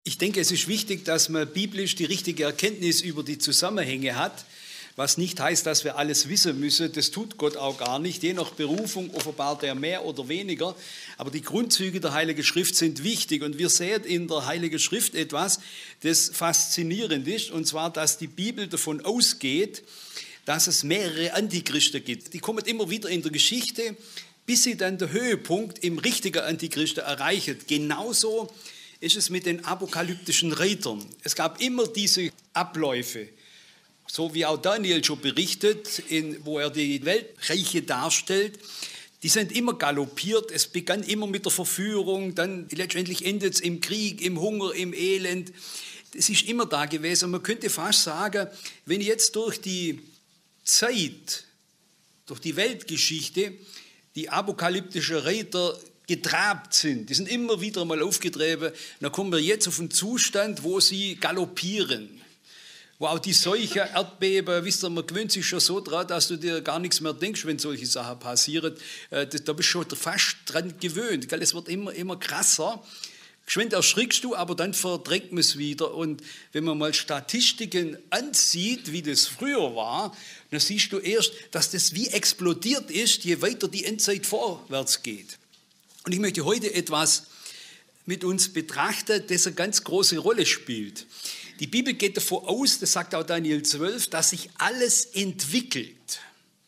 Ich denke, es ist wichtig, dass man biblisch die richtige Erkenntnis über die Zusammenhänge hat, was nicht heißt, dass wir alles wissen müssen. Das tut Gott auch gar nicht. Je nach Berufung offenbart er mehr oder weniger. Aber die Grundzüge der Heiligen Schrift sind wichtig. Und wir sehen in der Heiligen Schrift etwas, das faszinierend ist. Und zwar, dass die Bibel davon ausgeht, dass es mehrere Antichristen gibt. Die kommen immer wieder in der Geschichte, bis sie dann den Höhepunkt im richtigen Antichristen erreichen. Genauso ist es mit den apokalyptischen Reitern. Es gab immer diese Abläufe, so wie auch Daniel schon berichtet, wo er die Weltreiche darstellt. Die sind immer galoppiert. Es begann immer mit der Verführung, dann letztendlich endet es im Krieg, im Hunger, im Elend. Es ist immer da gewesen. Und man könnte fast sagen, wenn jetzt durch die Zeit, durch die Weltgeschichte, die apokalyptischen Reiter getrabt sind, die sind immer wieder mal aufgetrieben, dann kommen wir jetzt auf einen Zustand, wo sie galoppieren, wo auch die Seuche, Erdbeben, wisst ihr, man gewöhnt sich schon so dran, dass du dir gar nichts mehr denkst, wenn solche Sachen passieren, da bist du schon fast dran gewöhnt, es wird immer krasser. Geschwind erschrickst du, aber dann verdrängt man es wieder. Und wenn man mal Statistiken ansieht, wie das früher war, dann siehst du erst, dass das wie explodiert ist, je weiter die Endzeit vorwärts geht. Und ich möchte heute etwas mit uns betrachten, das eine ganz große Rolle spielt. Die Bibel geht davon aus, das sagt auch Daniel 12, dass sich alles entwickelt.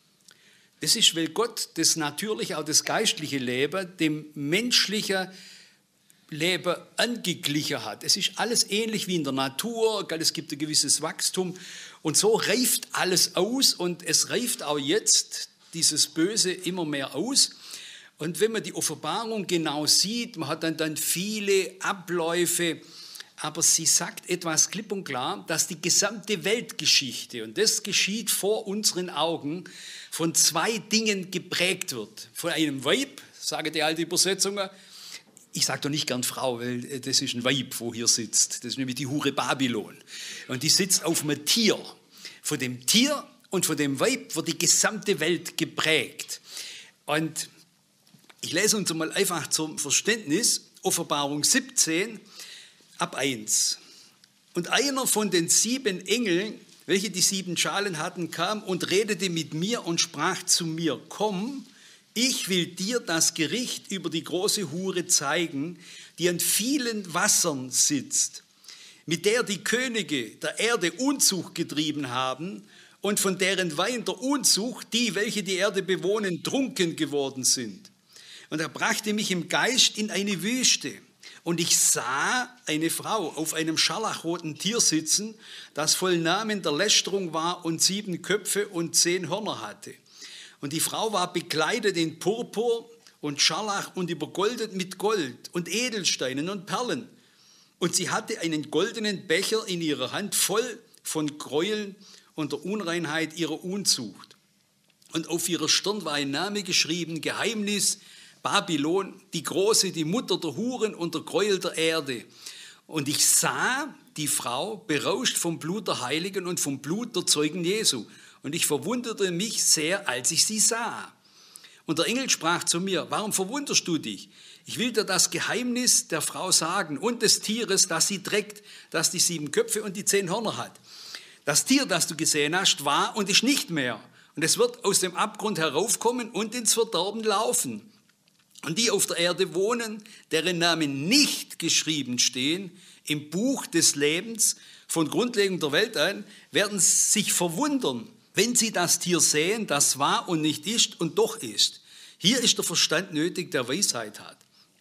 Das ist, weil Gott das natürliche, auch das geistliche Leben dem menschlichen Leben angeglichen hat. Es ist alles ähnlich wie in der Natur, es gibt ein gewisses Wachstum und so reift alles aus und es reift auch jetzt dieses Böse immer mehr aus. Und wenn man die Offenbarung genau sieht, man hat dann viele Abläufe, aber sie sagt etwas klipp und klar, dass die gesamte Weltgeschichte, und das geschieht vor unseren Augen, von zwei Dingen geprägt wird. Von einem Weib, sagen die alte Übersetzungen. Ich sage doch nicht gern Frau, weil das ist ein Weib, wo hier sitzt. Das ist nämlich die Hure Babylon. Und die sitzt auf einem Tier. Von dem Tier und von dem Weib wird die gesamte Welt geprägt. Und ich lese uns mal einfach zum Verständnis, Offenbarung 17, ab 1. Und einer von den 7 Engeln, welche die 7 Schalen hatten, kam und redete mit mir und sprach zu mir, komm, ich will dir das Gericht über die große Hure zeigen, die an vielen Wassern sitzt, mit der die Könige der Erde Unzucht getrieben haben und von deren Wein der Unzucht die, welche die Erde bewohnen, trunken geworden sind. Und er brachte mich im Geist in eine Wüste. Und ich sah eine Frau auf einem scharlachroten Tier sitzen, das voll Namen der Lästerung war und 7 Köpfe und 10 Hörner hatte. Und die Frau war bekleidet in Purpur und Scharlach und übergoldet mit Gold und Edelsteinen und Perlen. Und sie hatte einen goldenen Becher in ihrer Hand voll von Gräueln und der Unreinheit ihrer Unzucht. Und auf ihrer Stirn war ein Name geschrieben, Geheimnis, Babylon, die Große, die Mutter der Huren und der Gräuel der Erde. Und ich sah die Frau berauscht vom Blut der Heiligen und vom Blut der Zeugen Jesu. Und ich verwunderte mich sehr, als ich sie sah. Und der Engel sprach zu mir, warum verwunderst du dich? Ich will dir das Geheimnis der Frau sagen und des Tieres, das sie trägt, das die 7 Köpfe und die 10 Hörner hat. Das Tier, das du gesehen hast, war und ist nicht mehr. Und es wird aus dem Abgrund heraufkommen und ins Verderben laufen. Und die auf der Erde wohnen, deren Namen nicht geschrieben stehen im Buch des Lebens von Grundlegung der Welt an, werden sich verwundern, wenn sie das Tier sehen, das war und nicht ist und doch ist. Hier ist der Verstand nötig, der Weisheit hat.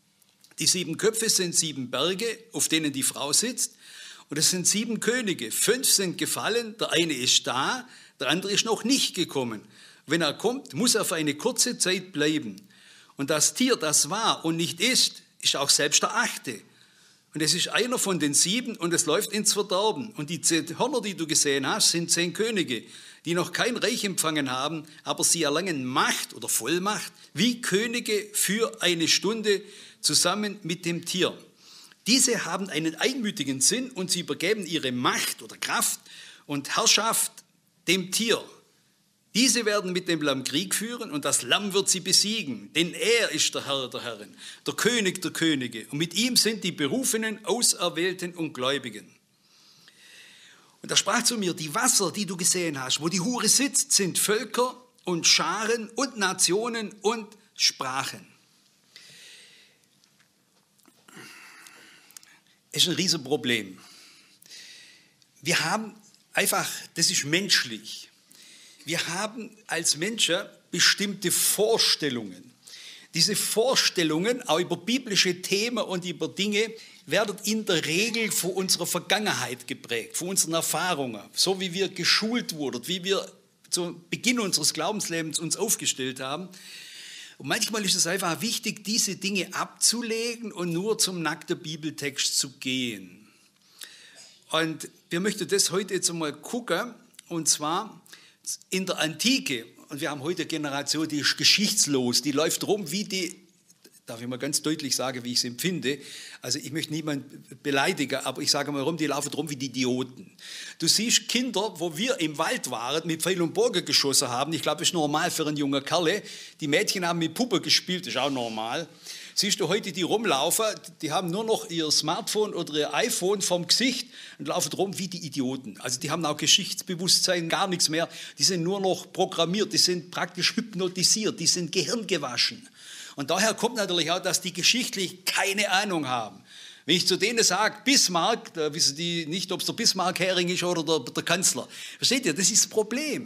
Die 7 Köpfe sind 7 Berge, auf denen die Frau sitzt. Und es sind 7 Könige. 5 sind gefallen, der eine ist da, der andere ist noch nicht gekommen. Wenn er kommt, muss er für eine kurze Zeit bleiben. Und das Tier, das war und nicht ist, ist auch selbst der 8. Und es ist einer von den 7 und es läuft ins Verderben. Und die 10 Hörner, die du gesehen hast, sind 10 Könige, die noch kein Reich empfangen haben, aber sie erlangen Macht oder Vollmacht wie Könige für eine Stunde zusammen mit dem Tier. Diese haben einen einmütigen Sinn und sie übergeben ihre Macht oder Kraft und Herrschaft dem Tier. Diese werden mit dem Lamm Krieg führen und das Lamm wird sie besiegen, denn er ist der Herr der Herren, der König der Könige und mit ihm sind die Berufenen, Auserwählten und Gläubigen. Und er sprach zu mir, die Wasser, die du gesehen hast, wo die Hure sitzt, sind Völker und Scharen und Nationen und Sprachen. Es ist ein Riesenproblem. Wir haben einfach, das ist menschlich. Wir haben als Menschen bestimmte Vorstellungen. Diese Vorstellungen, auch über biblische Themen und über Dinge, werden in der Regel von unserer Vergangenheit geprägt, von unseren Erfahrungen, so wie wir geschult wurden, wie wir zu Beginn unseres Glaubenslebens uns aufgestellt haben. Und manchmal ist es einfach wichtig, diese Dinge abzulegen und nur zum nackten Bibeltext zu gehen. Und wir möchten das heute jetzt einmal gucken, und zwar in der Antike. Und wir haben heute eine Generation, die ist geschichtslos, die läuft rum wie die, darf ich mal ganz deutlich sagen, wie ich es empfinde. Also ich möchte niemanden beleidigen, aber ich sage mal rum, die laufen rum wie die Idioten. Du siehst Kinder, wo wir im Wald waren, mit Pfeil und Bogen geschossen haben. Ich glaube, das ist normal für einen jungen Kerl. Die Mädchen haben mit Puppe gespielt, das ist auch normal. Siehst du heute, die rumlaufen, die haben nur noch ihr Smartphone oder ihr iPhone vom Gesicht und laufen rum wie die Idioten. Also die haben auch Geschichtsbewusstsein, gar nichts mehr. Die sind nur noch programmiert, die sind praktisch hypnotisiert, die sind gehirngewaschen. Und daher kommt natürlich auch, dass die geschichtlich keine Ahnung haben. Wenn ich zu denen sage, Bismarck, da wissen die nicht, ob es der Bismarck-Hering ist oder der Kanzler. Versteht ihr, das ist das Problem.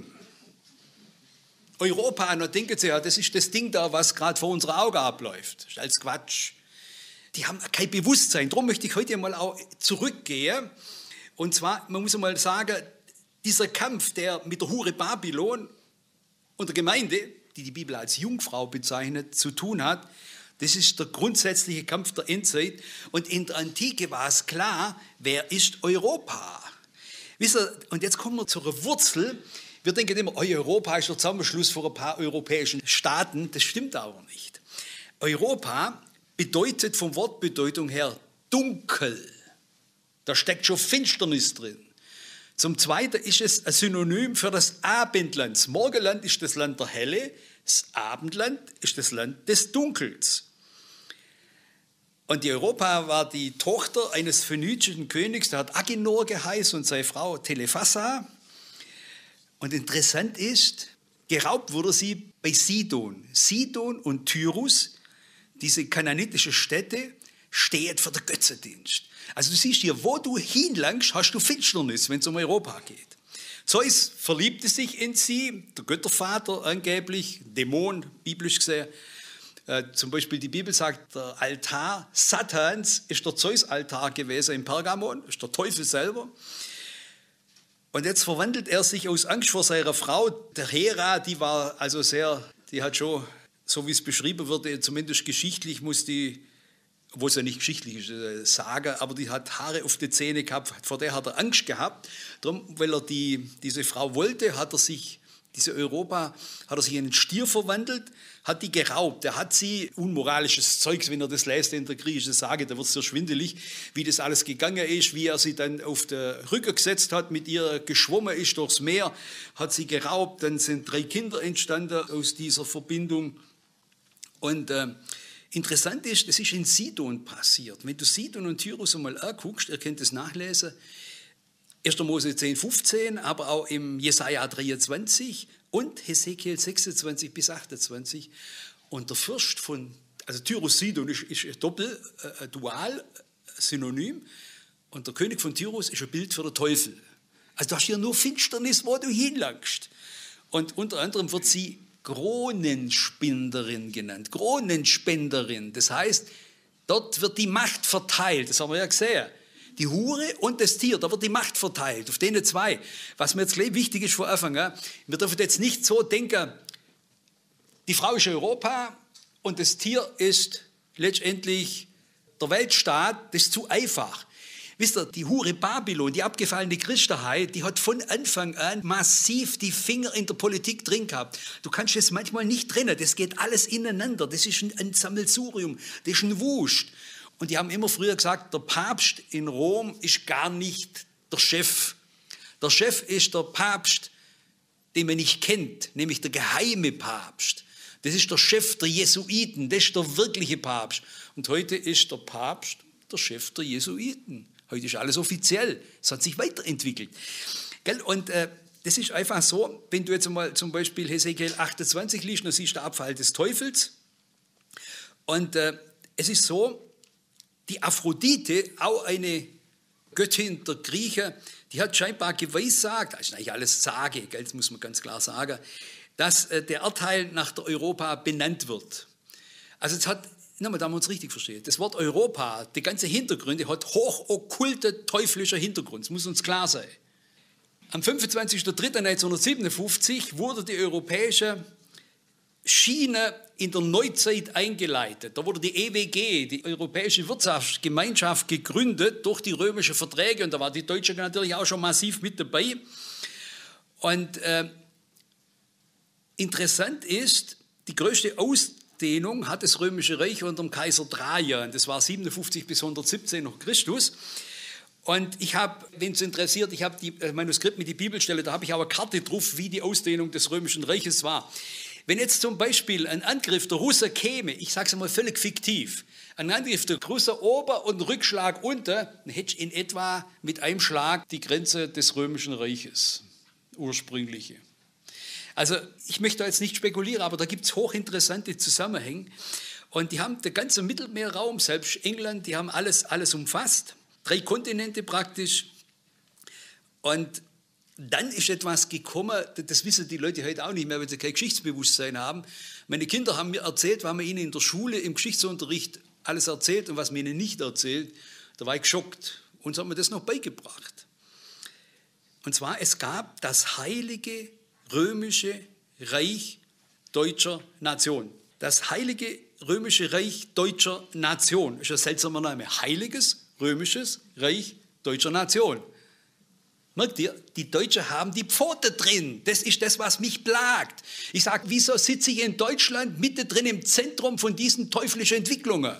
Europa, und da denken sie, ja, das ist das Ding da, was gerade vor unserer Augen abläuft. Das ist alles Quatsch. Die haben kein Bewusstsein. Darum möchte ich heute mal auch zurückgehen. Und zwar, man muss mal sagen, dieser Kampf, der mit der Hure Babylon und der Gemeinde, die die Bibel als Jungfrau bezeichnet, zu tun hat, das ist der grundsätzliche Kampf der Endzeit. Und in der Antike war es klar, wer ist Europa? Wisst ihr, und jetzt kommen wir zur Wurzel. Wir denken immer, Europa ist der Zusammenschluss von ein paar europäischen Staaten. Das stimmt aber nicht. Europa bedeutet vom Wortbedeutung her dunkel. Da steckt schon Finsternis drin. Zum Zweiten ist es ein Synonym für das Abendland. Das Morgenland ist das Land der Helle, das Abendland ist das Land des Dunkels. Und die Europa war die Tochter eines phönizischen Königs, der hat Agenor geheißen und seine Frau Telephassa. Und interessant ist, geraubt wurde sie bei Sidon. Sidon und Tyrus, diese kanaanitische Städte, stehen für den Götzendienst. Also du siehst hier, wo du hinlangst, hast du Finsternis, wenn es um Europa geht. Zeus verliebte sich in sie, der Göttervater angeblich, Dämon, biblisch gesehen. Zum Beispiel die Bibel sagt, der Altar Satans ist der Zeus-Altar gewesen in Pergamon, ist der Teufel selber. Und jetzt verwandelt er sich aus Angst vor seiner Frau, der Hera, die war also sehr, die hat schon, so wie es beschrieben wird, zumindest geschichtlich muss die, obwohl es ja nicht geschichtlich ist, sagen, aber die hat Haare auf die Zähne gehabt, vor der hat er Angst gehabt. Darum, weil er diese Frau wollte, hat er sich, diese Europa, hat er sich in einen Stier verwandelt, hat die geraubt. Er hat sie, unmoralisches Zeugs, wenn er das liest in der griechischen Sage, da wird es sehr schwindelig, wie das alles gegangen ist, wie er sie dann auf den Rücken gesetzt hat, mit ihr geschwommen ist durchs Meer, hat sie geraubt, dann sind 3 Kinder entstanden aus dieser Verbindung. Und interessant ist, das ist in Sidon passiert. Wenn du Sidon und Tyrus einmal anguckst, ihr könnt es nachlesen, 1. Mose 10, 15, aber auch im Jesaja 23 und Hesekiel 26 bis 28. Und der Fürst von, also Tyrus, Sidon ist doppel, dual, synonym. Und der König von Tyrus ist ein Bild für den Teufel. Also du hast hier nur Finsternis, wo du hinlangst. Und unter anderem wird sie Kronenspinderin genannt, Kronenspenderin. Das heißt, dort wird die Macht verteilt, das haben wir ja gesehen. Die Hure und das Tier, da wird die Macht verteilt, auf denen 2. Was mir jetzt gleich wichtig ist vor Anfang, wir dürfen jetzt nicht so denken, die Frau ist Europa und das Tier ist letztendlich der Weltstaat, das ist zu einfach. Wisst ihr, die Hure Babylon, die abgefallene Christenheit, die hat von Anfang an massiv die Finger in der Politik drin gehabt. Du kannst es manchmal nicht trennen, das geht alles ineinander, das ist ein Sammelsurium, das ist ein Wust. Und die haben immer früher gesagt, der Papst in Rom ist gar nicht der Chef. Der Chef ist der Papst den man nicht kennt, nämlich der geheime Papst. Das ist der Chef der Jesuiten, das ist der wirkliche Papst. Und heute ist der Papst der Chef der Jesuiten. Heute ist alles offiziell, es hat sich weiterentwickelt. Und das ist einfach so, wenn du jetzt mal zum Beispiel Hesekiel 28 liest, dann siehst du den Abfall des Teufels. Und es ist so, die Aphrodite, auch eine Göttin der Griechen, die hat scheinbar geweissagt, das ist eigentlich alles Sage, das muss man ganz klar sagen, dass der Erdteil nach der Europa benannt wird. Also es hat, nochmal, da haben wir uns richtig verstehen, das Wort Europa, die ganze Hintergründe, hat hochokkulte, teuflischer Hintergrund, das muss uns klar sein. Am 25.03.1957 wurde die europäische Schiene in der Neuzeit eingeleitet. Da wurde die EWG, die Europäische Wirtschaftsgemeinschaft, gegründet durch die römischen Verträge und da war die Deutsche natürlich auch schon massiv mit dabei. Und interessant ist, die größte Ausdehnung hat das Römische Reich unter dem Kaiser Trajan. Das war 57 bis 117 nach Christus. Und ich habe, wenn es interessiert, ich habe das Manuskript mit die Bibelstelle, da habe ich auch eine Karte drauf, wie die Ausdehnung des Römischen Reiches war. Wenn jetzt zum Beispiel ein Angriff der Russen käme, ich sage es einmal völlig fiktiv, ein Angriff der Russen ober und Rückschlag unter, dann hätte ich in etwa mit einem Schlag die Grenze des Römischen Reiches, ursprüngliche. Also ich möchte da jetzt nicht spekulieren, aber da gibt es hochinteressante Zusammenhänge. Und die haben den ganzen Mittelmeerraum, selbst England, die haben alles umfasst. 3 Kontinente praktisch. Und dann ist etwas gekommen, das wissen die Leute heute auch nicht mehr, wenn sie kein Geschichtsbewusstsein haben. Meine Kinder haben mir erzählt, was man ihnen in der Schule im Geschichtsunterricht alles erzählt und was man ihnen nicht erzählt. Da war ich geschockt. Uns hat man das noch beigebracht. Und zwar, es gab das Heilige Römische Reich deutscher Nation. Das Heilige Römische Reich deutscher Nation. Ist ein seltsamer Name. Heiliges Römisches Reich deutscher Nation. Merkt ihr, die Deutschen haben die Pfote drin. Das ist das, was mich plagt. Ich sage, wieso sitze ich in Deutschland mittendrin im Zentrum von diesen teuflischen Entwicklungen?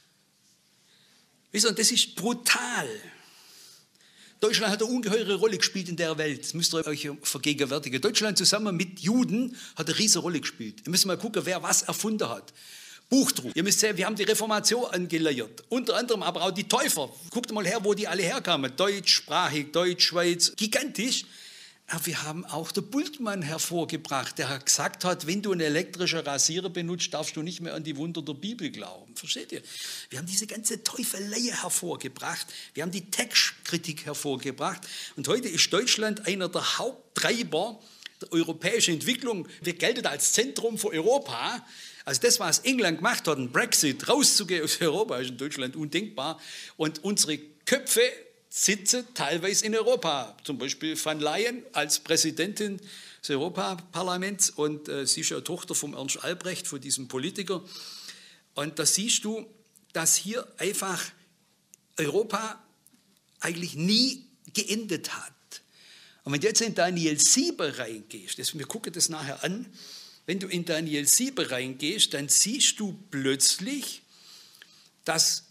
Wieso? Das ist brutal. Deutschland hat eine ungeheure Rolle gespielt in der Welt. Das müsst ihr euch vergegenwärtigen. Deutschland zusammen mit Juden hat eine riesige Rolle gespielt. Ihr müsst mal gucken, wer was erfunden hat. Buchdruck. Ihr müsst sehen, wir haben die Reformation angeleiert. Unter anderem aber auch die Täufer. Guckt mal her, wo die alle herkamen. Deutschsprachig, Deutsch, Schweiz, gigantisch. Aber wir haben auch den Bultmann hervorgebracht, der gesagt hat, wenn du einen elektrischen Rasierer benutzt, darfst du nicht mehr an die Wunder der Bibel glauben. Versteht ihr? Wir haben diese ganze Teufelei hervorgebracht. Wir haben die Textkritik hervorgebracht. Und heute ist Deutschland einer der Haupttreiber der europäischen Entwicklung. Wir gelten als Zentrum für Europa. Also das, was England gemacht hat, ein Brexit, rauszugehen aus Europa, ist in Deutschland undenkbar. Und unsere Köpfe sitzen teilweise in Europa. Zum Beispiel van Leyen als Präsidentin des Europaparlaments und sie ist ja Tochter von Ernst Albrecht, von diesem Politiker. Und da siehst du, dass hier einfach Europa eigentlich nie geendet hat. Und wenn du jetzt in Daniel 7 reingehst, wir gucken das nachher an, wenn du in Daniel 7 reingehst, dann siehst du plötzlich, dass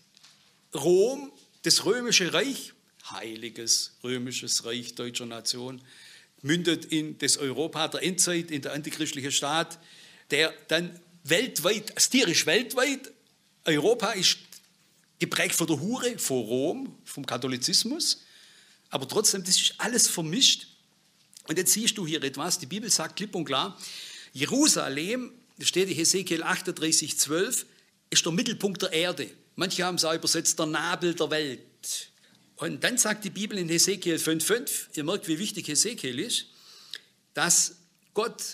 Rom, das Römische Reich, Heiliges Römisches Reich deutscher Nation, mündet in das Europa der Endzeit, in der antichristliche Staat, der dann weltweit, stirisch weltweit, Europa ist geprägt von der Hure, von Rom, vom Katholizismus, aber trotzdem, das ist alles vermischt. Und jetzt siehst du hier etwas, die Bibel sagt klipp und klar, Jerusalem, da steht in Hesekiel 38,12, ist der Mittelpunkt der Erde. Manche haben es auch übersetzt, der Nabel der Welt. Und dann sagt die Bibel in Hesekiel 5,5, ihr merkt, wie wichtig Hesekiel ist, dass Gott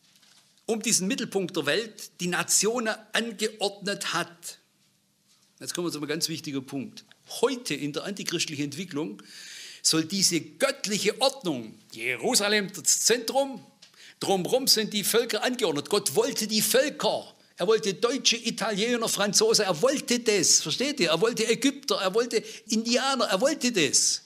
um diesen Mittelpunkt der Welt die Nationen angeordnet hat. Jetzt kommen wir zu einem ganz wichtigen Punkt. Heute in der antichristlichen Entwicklung soll diese göttliche Ordnung, Jerusalem das Zentrum, drumherum sind die Völker angeordnet. Gott wollte die Völker. Er wollte Deutsche, Italiener, Franzosen. Er wollte das. Versteht ihr? Er wollte Ägypter. Er wollte Indianer. Er wollte das.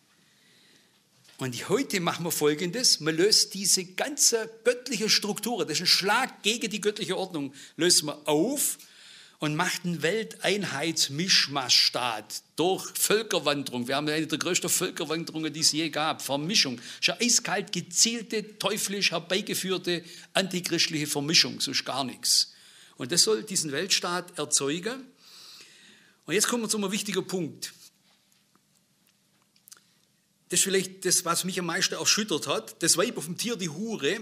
Und heute machen wir Folgendes. Man löst diese ganze göttliche Struktur, das ist ein Schlag gegen die göttliche Ordnung, löst man auf und macht einen Welteinheitsmischmaschstaat durch Völkerwanderung. Wir haben eine der größten Völkerwanderungen, die es je gab. Vermischung. Schon eiskalt gezielte, teuflisch herbeigeführte, antichristliche Vermischung, sonst gar nichts. Und das soll diesen Weltstaat erzeugen. Und jetzt kommen wir zu einem wichtigen Punkt. Das ist vielleicht das, was mich am meisten erschüttert hat. Das Weib auf dem Tier, die Hure.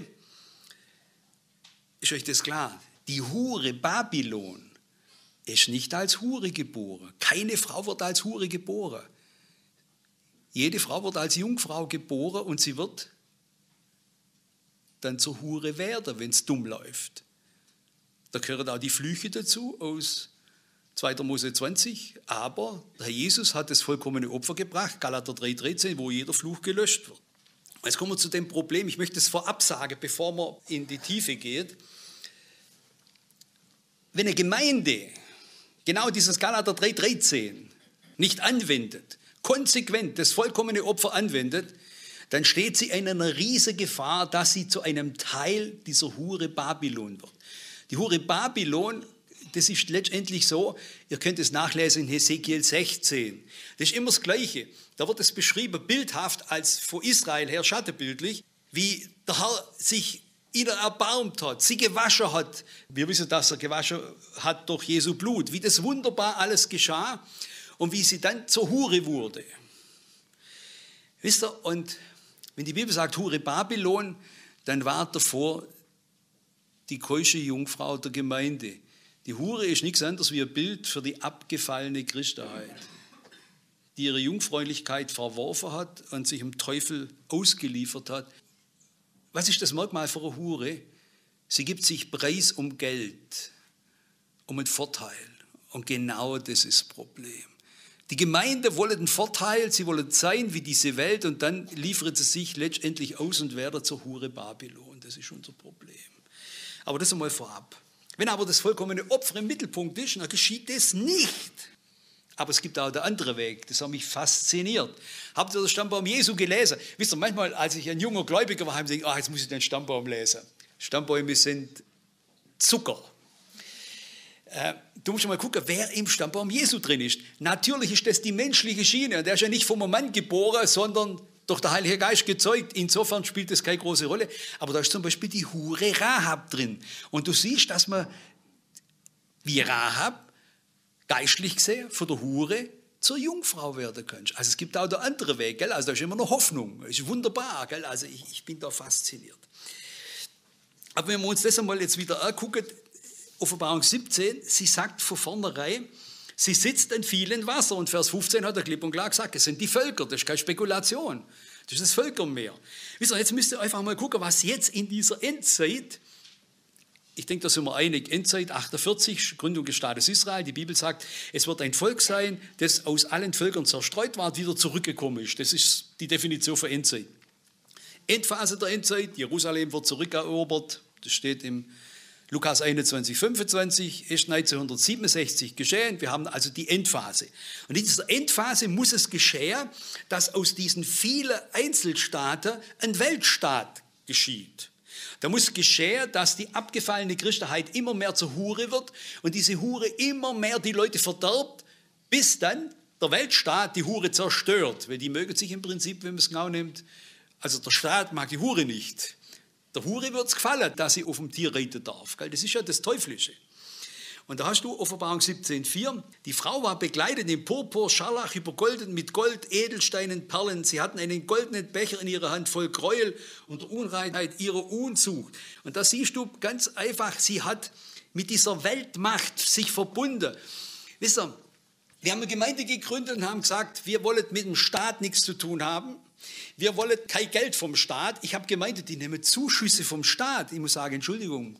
Ist euch das klar? Die Hure Babylon ist nicht als Hure geboren. Keine Frau wird als Hure geboren. Jede Frau wird als Jungfrau geboren und sie wird dann zur Hure werden, wenn es dumm läuft. Da gehören auch die Flüche dazu aus 2. Mose 20. Aber der Herr Jesus hat das vollkommene Opfer gebracht, Galater 3,13, wo jeder Fluch gelöscht wird. Jetzt kommen wir zu dem Problem. Ich möchte es vorab sagen, bevor man in die Tiefe geht. Wenn eine Gemeinde genau dieses Galater 3,13 nicht anwendet, konsequent das vollkommene Opfer anwendet, dann steht sie in einer riesigen Gefahr, dass sie zu einem Teil dieser Hure Babylon wird. Die Hure Babylon, das ist letztendlich so, ihr könnt es nachlesen in Hesekiel 16. Das ist immer das Gleiche. Da wird es beschrieben, bildhaft als vor Israel her schattenbildlich, wie der Herr sich ihnen erbarmt hat, sie gewaschen hat. Wir wissen, dass er gewaschen hat durch Jesu Blut, wie das wunderbar alles geschah und wie sie dann zur Hure wurde. Wisst ihr, und wenn die Bibel sagt Hure Babylon, dann war davor die keusche Jungfrau der Gemeinde. Die Hure ist nichts anderes wie ein Bild für die abgefallene Christenheit, die ihre Jungfräulichkeit verworfen hat und sich dem Teufel ausgeliefert hat. Was ist das Merkmal für eine Hure? Sie gibt sich preis um Geld, um einen Vorteil. Und genau das ist das Problem. Die Gemeinde wollen einen Vorteil, sie wollen sein wie diese Welt und dann liefern sie sich letztendlich aus und werden zur Hure Babylon. Das ist unser Problem. Aber das einmal vorab. Wenn aber das vollkommene Opfer im Mittelpunkt ist, dann geschieht das nicht. Aber es gibt auch den anderen Weg, das hat mich fasziniert. Habt ihr den Stammbaum Jesu gelesen? Wisst ihr, manchmal, als ich ein junger Gläubiger war, habe ich gedacht, jetzt muss ich den Stammbaum lesen. Stammbäume sind Zucker. Du musst mal gucken, wer im Stammbaum Jesu drin ist. Natürlich ist das die menschliche Schiene. Der ist ja nicht vom Mann geboren, sondern durch den Heiligen Geist gezeugt. Insofern spielt das keine große Rolle. Aber da ist zum Beispiel die Hure Rahab drin. Und du siehst, dass man wie Rahab geistlich gesehen von der Hure zur Jungfrau werden kannst. Also es gibt auch den anderen Weg, gell? Also da ist immer noch Hoffnung. Das ist wunderbar, gell? Also ich bin da fasziniert. Aber wenn wir uns das einmal jetzt wieder angucken, Offenbarung 17, sie sagt von vornherein, sie sitzt in vielen Wasser. Und Vers 15 hat er klipp und klar gesagt, es sind die Völker, das ist keine Spekulation. Das ist das Völkermeer. Wisst ihr, jetzt müsst ihr einfach mal gucken, was jetzt in dieser Endzeit, ich denke, da sind wir einig, Endzeit 48, Gründung des Staates Israel, die Bibel sagt, es wird ein Volk sein, das aus allen Völkern zerstreut war und wieder zurückgekommen ist. Das ist die Definition für Endzeit. Endphase der Endzeit, Jerusalem wird zurückerobert, das steht im Lukas 21, 25, ist 1967 geschehen. Wir haben also die Endphase. Und in dieser Endphase muss es geschehen, dass aus diesen vielen Einzelstaaten ein Weltstaat geschieht. Da muss geschehen, dass die abgefallene Christenheit immer mehr zur Hure wird und diese Hure immer mehr die Leute verderbt, bis dann der Weltstaat die Hure zerstört. Weil die mögen sich im Prinzip, wenn man es genau nimmt, also der Staat mag die Hure nicht. Der Hure wird es gefallen, dass sie auf dem Tier reiten darf. Das ist ja das Teuflische. Und da hast du Offenbarung 17,4. Die Frau war bekleidet in Purpur, Scharlach, übergolden mit Gold, Edelsteinen, Perlen. Sie hatten einen goldenen Becher in ihrer Hand voll Gräuel und der Unreinheit ihrer Unzucht. Und da siehst du ganz einfach, sie hat mit dieser Weltmacht sich verbunden. Wisst ihr, wir haben eine Gemeinde gegründet und haben gesagt, wir wollen mit dem Staat nichts zu tun haben. Wir wollen kein Geld vom Staat. Ich habe Gemeinden, die nehmen Zuschüsse vom Staat. Ich muss sagen, Entschuldigung,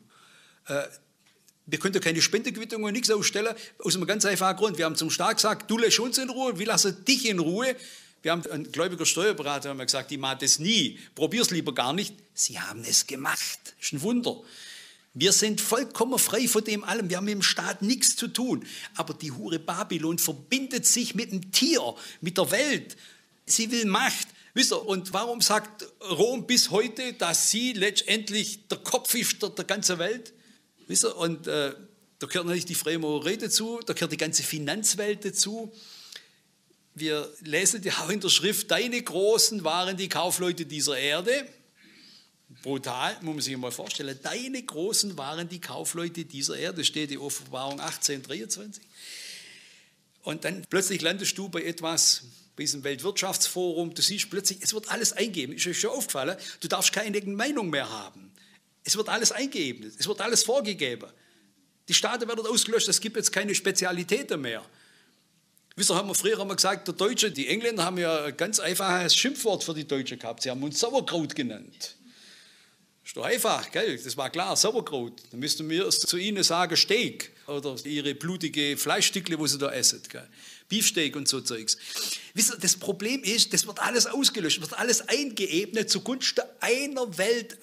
wir können keine Spendenquittung und nichts ausstellen, aus einem ganz einfachen Grund. Wir haben zum Staat gesagt, du lässt uns in Ruhe, wir lassen dich in Ruhe. Wir haben einen gläubiger Steuerberater haben gesagt, die macht das nie, probier es lieber gar nicht. Sie haben es gemacht, das ist ein Wunder. Wir sind vollkommen frei von dem allem, wir haben mit dem Staat nichts zu tun. Aber die Hure Babylon verbindet sich mit dem Tier, mit der Welt. Sie will Macht. Wisst ihr, und warum sagt Rom bis heute, dass sie letztendlich der Kopf ist der ganzen Welt? Wisst ihr, und Da gehört natürlich die Freimaurerei dazu, da gehört die ganze Finanzwelt dazu. Wir lesen ja auch in der Schrift, deine Großen waren die Kaufleute dieser Erde. Brutal, muss man sich mal vorstellen. Deine Großen waren die Kaufleute dieser Erde, steht in Offenbarung 18,23. Und dann plötzlich landest du bei etwas, bei diesem Weltwirtschaftsforum, du siehst plötzlich, es wird alles eingegeben. Ist euch schon aufgefallen? Du darfst keine eigene Meinung mehr haben. Es wird alles eingeebnet, es wird alles vorgegeben. Die Staaten werden ausgelöscht, es gibt jetzt keine Spezialitäten mehr. Wisst ihr, früher haben wir gesagt, der Deutsche, die Engländer haben ja ein ganz einfaches Schimpfwort für die Deutschen gehabt. Sie haben uns Sauerkraut genannt. Ist doch einfach, gell? Das war klar, Sauerkraut. Dann müssten wir zu ihnen sagen Steak oder ihre blutige Fleischstücke, wo sie da essen. Gell? Beefsteak und so Zeugs. Wisst ihr, das Problem ist, das wird alles ausgelöscht, wird alles eingeebnet zugunsten einer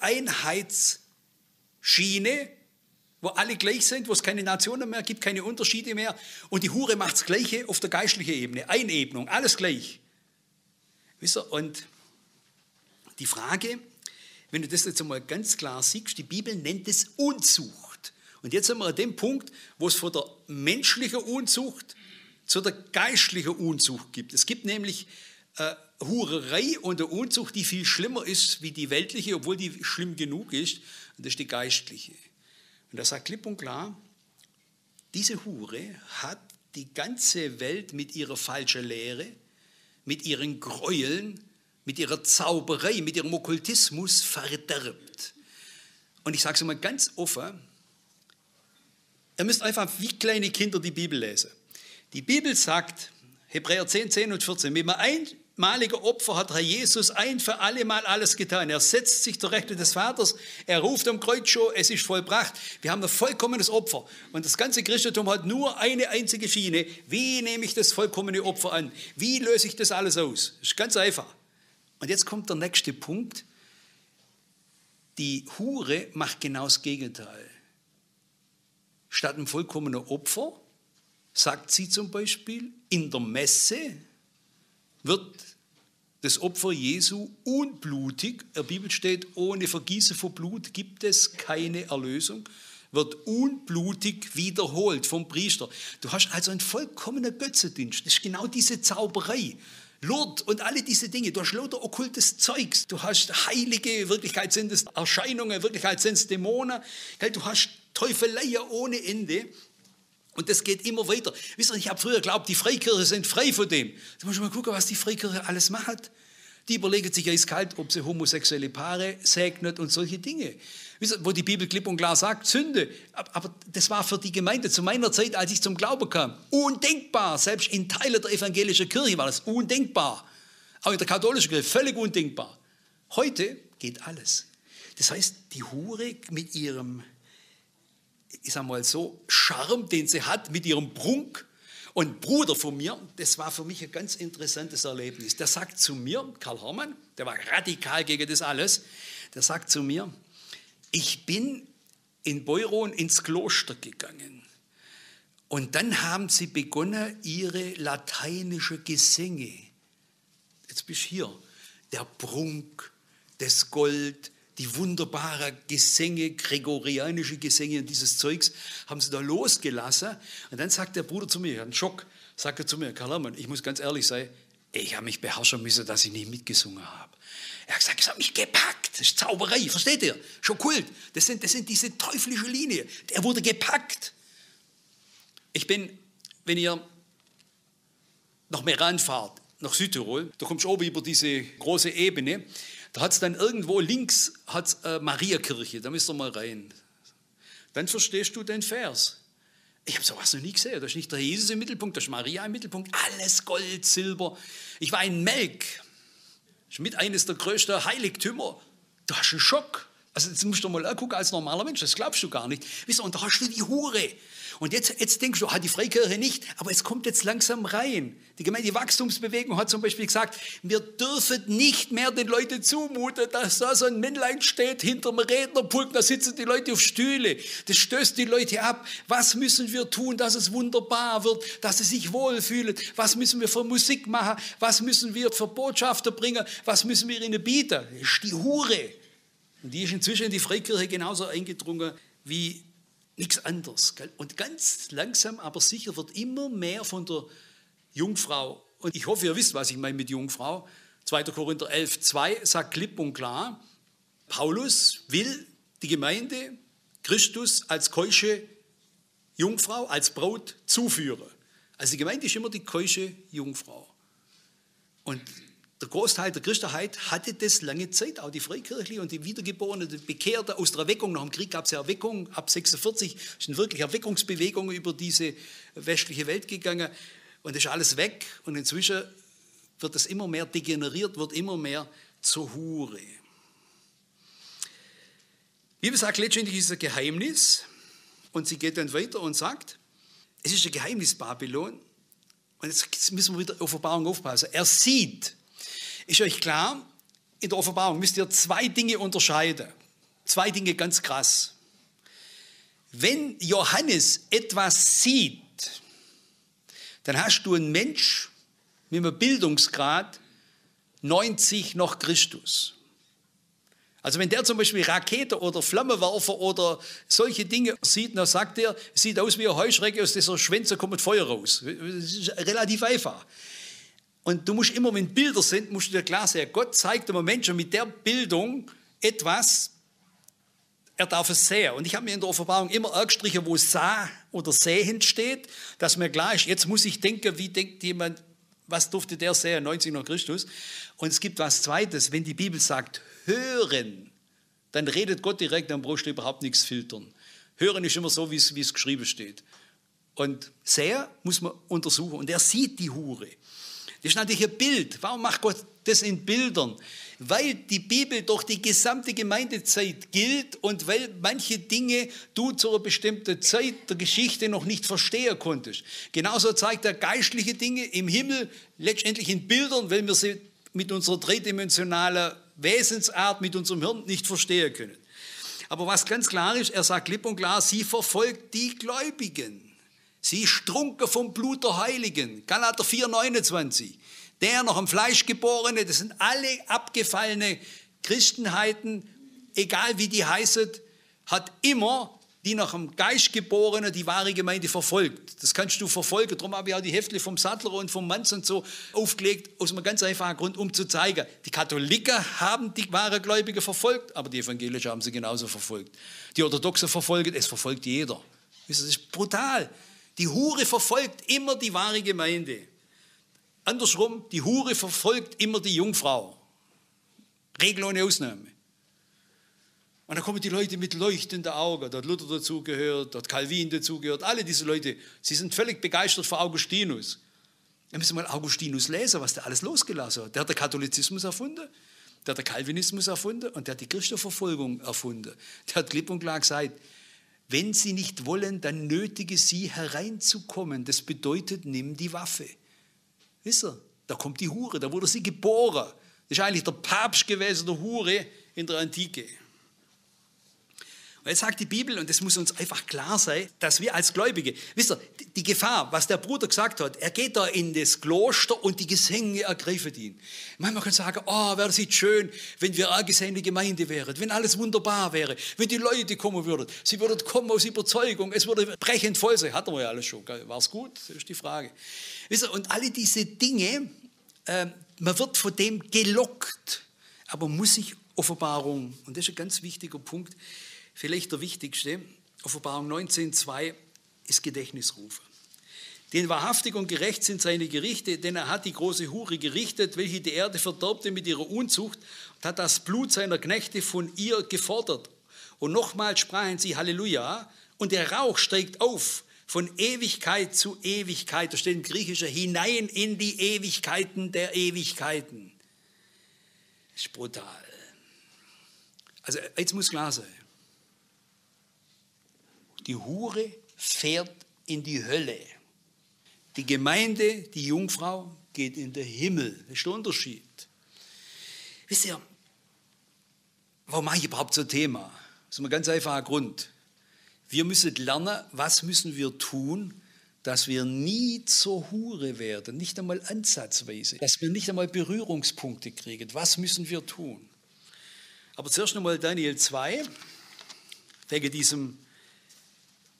Welteinheitsschiene, wo alle gleich sind, wo es keine Nationen mehr gibt, keine Unterschiede mehr. Und die Hure macht das Gleiche auf der geistlichen Ebene. Einebnung, alles gleich. Wisst ihr, und die Frage, wenn du das jetzt einmal ganz klar siehst, die Bibel nennt es Unzucht. Und jetzt sind wir an dem Punkt, wo es von der menschlichen Unzucht zu der geistlichen Unzucht gibt. Es gibt nämlich Hurerei und eine Unzucht, die viel schlimmer ist wie die weltliche, obwohl die schlimm genug ist. Und das ist die geistliche. Und das sagt klipp und klar, diese Hure hat die ganze Welt mit ihrer falschen Lehre, mit ihren Gräueln, mit ihrer Zauberei, mit ihrem Okkultismus verderbt. Und ich sage es mal ganz offen, ihr müsst einfach wie kleine Kinder die Bibel lesen. Die Bibel sagt, Hebräer 10, 10 und 14, mit einem einmaligen Opfer hat Herr Jesus ein für alle Mal alles getan. Er setzt sich zur Rechte des Vaters, er ruft am Kreuz schon, es ist vollbracht. Wir haben ein vollkommenes Opfer. Und das ganze Christentum hat nur eine einzige Schiene. Wie nehme ich das vollkommene Opfer an? Wie löse ich das alles aus? Das ist ganz einfach. Und jetzt kommt der nächste Punkt. Die Hure macht genau das Gegenteil. Statt einem vollkommenen Opfer, sagt sie zum Beispiel, in der Messe wird das Opfer Jesu unblutig, in der Bibel steht, ohne Vergießen von Blut gibt es keine Erlösung, wird unblutig wiederholt vom Priester. Du hast also einen vollkommenen Götzendienst. Das ist genau diese Zauberei. Lourdes und alle diese Dinge, du hast lauter okkultes Zeugs, du hast heilige, in Wirklichkeit sind es Erscheinungen, in Wirklichkeit sind es Dämonen, du hast Teufeleien ohne Ende und das geht immer weiter. Wisst ihr, ich habe früher geglaubt, die Freikirche sind frei von dem. Da muss ich mal gucken, was die Freikirche alles macht. Die überlegen sich eiskalt, ob sie homosexuelle Paare segnet und solche Dinge. Wisst ihr, wo die Bibel klipp und klar sagt, Sünde. Aber das war für die Gemeinde zu meiner Zeit, als ich zum Glauben kam, undenkbar. Selbst in Teilen der evangelischen Kirche war das undenkbar. Auch in der katholischen Kirche völlig undenkbar. Heute geht alles. Das heißt, die Hure mit ihrem, ich sag mal so, Charme, den sie hat, mit ihrem Prunk. Und ein Bruder von mir, das war für mich ein ganz interessantes Erlebnis, der sagt zu mir, Karl Hermann, der war radikal gegen das alles, der sagt zu mir, ich bin in Beuron ins Kloster gegangen und dann haben sie begonnen, ihre lateinische Gesänge, jetzt bist du hier, der Prunk, das Gold, die wunderbaren Gesänge, gregorianische Gesänge und dieses Zeugs, haben sie da losgelassen. Und dann sagt der Bruder zu mir, ich hatte einen Schock, sagt er zu mir, Karl Hermann, ich muss ganz ehrlich sein, ich habe mich beherrschen müssen, dass ich nicht mitgesungen habe. Er hat gesagt, es hat mich gepackt, das ist Zauberei, versteht ihr? Schon Kult, das sind diese teuflische Linie, er wurde gepackt. Ich bin, wenn ihr nach Meran fahrt, nach Südtirol, da kommst du oben über diese große Ebene, da hat es dann irgendwo links hat's Mariakirche, da müsst ihr mal rein. Dann verstehst du den Vers. Ich habe sowas noch nie gesehen. Da ist nicht der Jesus im Mittelpunkt, da ist Maria im Mittelpunkt. Alles Gold, Silber. Ich war in Melk. Das ist mit eines der größten Heiligtümer. Da hast du einen Schock. Also jetzt musst du mal angucken als normaler Mensch, das glaubst du gar nicht. Und da hast du die Hure. Und jetzt denkst du, die Freikirche nicht, aber es kommt jetzt langsam rein. Die Gemeindewachstumsbewegung hat zum Beispiel gesagt, wir dürfen nicht mehr den Leuten zumuten, dass da so ein Männlein steht hinter dem Rednerpult, da sitzen die Leute auf Stühle. Das stößt die Leute ab. Was müssen wir tun, dass es wunderbar wird, dass sie sich wohlfühlen? Was müssen wir für Musik machen? Was müssen wir für Botschafter bringen? Was müssen wir ihnen bieten? Das ist die Hure. Und die ist inzwischen in die Freikirche genauso eingedrungen wie Nichts anderes. Gell? Und ganz langsam, aber sicher wird immer mehr von der Jungfrau. Und ich hoffe, ihr wisst, was ich meine mit Jungfrau. 2. Korinther 11,2 sagt klipp und klar, Paulus will die Gemeinde Christus als keusche Jungfrau, als Braut zuführen. Also die Gemeinde ist immer die keusche Jungfrau. Und der Großteil der Christenheit hatte das lange Zeit, auch die Freikirchliche und die Wiedergeborenen, die Bekehrten aus der Erweckung. Nach dem Krieg gab es ja Erweckung, ab 46 sind wirklich Erweckungsbewegungen über diese westliche Welt gegangen und das ist alles weg und inzwischen wird es immer mehr degeneriert, wird immer mehr zur Hure. Die Bibel sagt, letztendlich ist es ein Geheimnis und sie geht dann weiter und sagt, es ist ein Geheimnis Babylon und jetzt müssen wir wieder auf Offenbarung aufpassen. Er sieht, ist euch klar, in der Offenbarung müsst ihr 2 Dinge unterscheiden. 2 Dinge ganz krass. Wenn Johannes etwas sieht, dann hast du einen Mensch mit einem Bildungsgrad 90 nach Christus. Also wenn der zum Beispiel Rakete oder Flammenwerfer oder solche Dinge sieht, dann sagt er, es sieht aus wie eine Heuschrecke, aus dieser Schwänze kommt Feuer raus. Das ist relativ einfach. Und du musst immer, wenn Bilder sind, musst du dir klar sein, Gott zeigt einem Menschen mit der Bildung etwas, er darf es sehen. Und ich habe mir in der Offenbarung immer angestrichen, wo sah oder sehend steht, dass mir klar ist, jetzt muss ich denken, wie denkt jemand, was durfte der sehen, 90 nach Christus. Und es gibt was Zweites, wenn die Bibel sagt, hören, dann redet Gott direkt, dann brauchst du überhaupt nichts filtern. Hören ist immer so, wie es geschrieben steht. Und sehen muss man untersuchen. Und er sieht die Hure. Das ist natürlich ein Bild. Warum macht Gott das in Bildern? Weil die Bibel durch die gesamte Gemeindezeit gilt und weil manche Dinge du zu einer bestimmten Zeit der Geschichte noch nicht verstehen konntest. Genauso zeigt er geistliche Dinge im Himmel letztendlich in Bildern, weil wir sie mit unserer dreidimensionalen Wesensart, mit unserem Hirn nicht verstehen können. Aber was ganz klar ist, er sagt klipp und klar, sie verfolgt die Gläubigen. Sie ist trunken vom Blut der Heiligen. Galater 4,29. Der nach dem Fleisch geborene, das sind alle abgefallene Christenheiten, egal wie die heißen, hat immer die nach dem Geist geborene die wahre Gemeinde verfolgt. Das kannst du verfolgen. Darum habe ich auch die Hefte vom Sattler und vom Manz und so aufgelegt, aus einem ganz einfachen Grund, um zu zeigen, die Katholiken haben die wahre Gläubige verfolgt, aber die Evangelischen haben sie genauso verfolgt. Die Orthodoxen verfolgen, es verfolgt jeder. Das ist brutal. Die Hure verfolgt immer die wahre Gemeinde. Andersrum, die Hure verfolgt immer die Jungfrau. Regel ohne Ausnahme. Und dann kommen die Leute mit leuchtenden Augen. Da hat Luther dazugehört, da hat Calvin dazugehört. Alle diese Leute, sie sind völlig begeistert von Augustinus. Wir müssen mal Augustinus lesen, was der alles losgelassen hat. Der hat den Katholizismus erfunden, der hat den Calvinismus erfunden und der hat die Christenverfolgung erfunden. Der hat klipp und klar gesagt, wenn sie nicht wollen, dann nötige sie hereinzukommen. Das bedeutet, nimm die Waffe. Wisst ihr, da kommt die Hure, da wurde sie geboren. Das ist eigentlich der Papst gewesen, der Hure in der Antike. Und jetzt sagt die Bibel, und das muss uns einfach klar sein, dass wir als Gläubige, wisst ihr, die Gefahr, was der Bruder gesagt hat, er geht da in das Kloster und die Gesänge ergreifen ihn. Manchmal kann man sagen, oh, wäre das nicht schön, wenn wir eine gesegnete Gemeinde wären, wenn alles wunderbar wäre, wenn die Leute kommen würden, sie würden kommen aus Überzeugung, es würde brechend voll sein. Hatten wir ja alles schon, war es gut? Das ist die Frage. Wisst ihr, und alle diese Dinge, man wird von dem gelockt, aber muss sich Offenbarung, und das ist ein ganz wichtiger Punkt, vielleicht der wichtigste, Offenbarung 19,2 ist Gedächtnisrufe. Denn wahrhaftig und gerecht sind seine Gerichte, denn er hat die große Hure gerichtet, welche die Erde verderbte mit ihrer Unzucht und hat das Blut seiner Knechte von ihr gefordert. Und nochmals sprachen sie Halleluja und der Rauch steigt auf von Ewigkeit zu Ewigkeit. Da steht im Griechischen hinein in die Ewigkeiten der Ewigkeiten. Das ist brutal. Also jetzt muss klar sein. Die Hure fährt in die Hölle. Die Gemeinde, die Jungfrau, geht in den Himmel. Das ist der Unterschied. Wisst ihr, warum mache ich überhaupt so ein Thema? Das ist ein ganz einfacher Grund. Wir müssen lernen, was müssen wir tun, dass wir nie zur Hure werden, nicht einmal ansatzweise, dass wir nicht einmal Berührungspunkte kriegen. Was müssen wir tun? Aber zuerst einmal Daniel 2, wegen diesem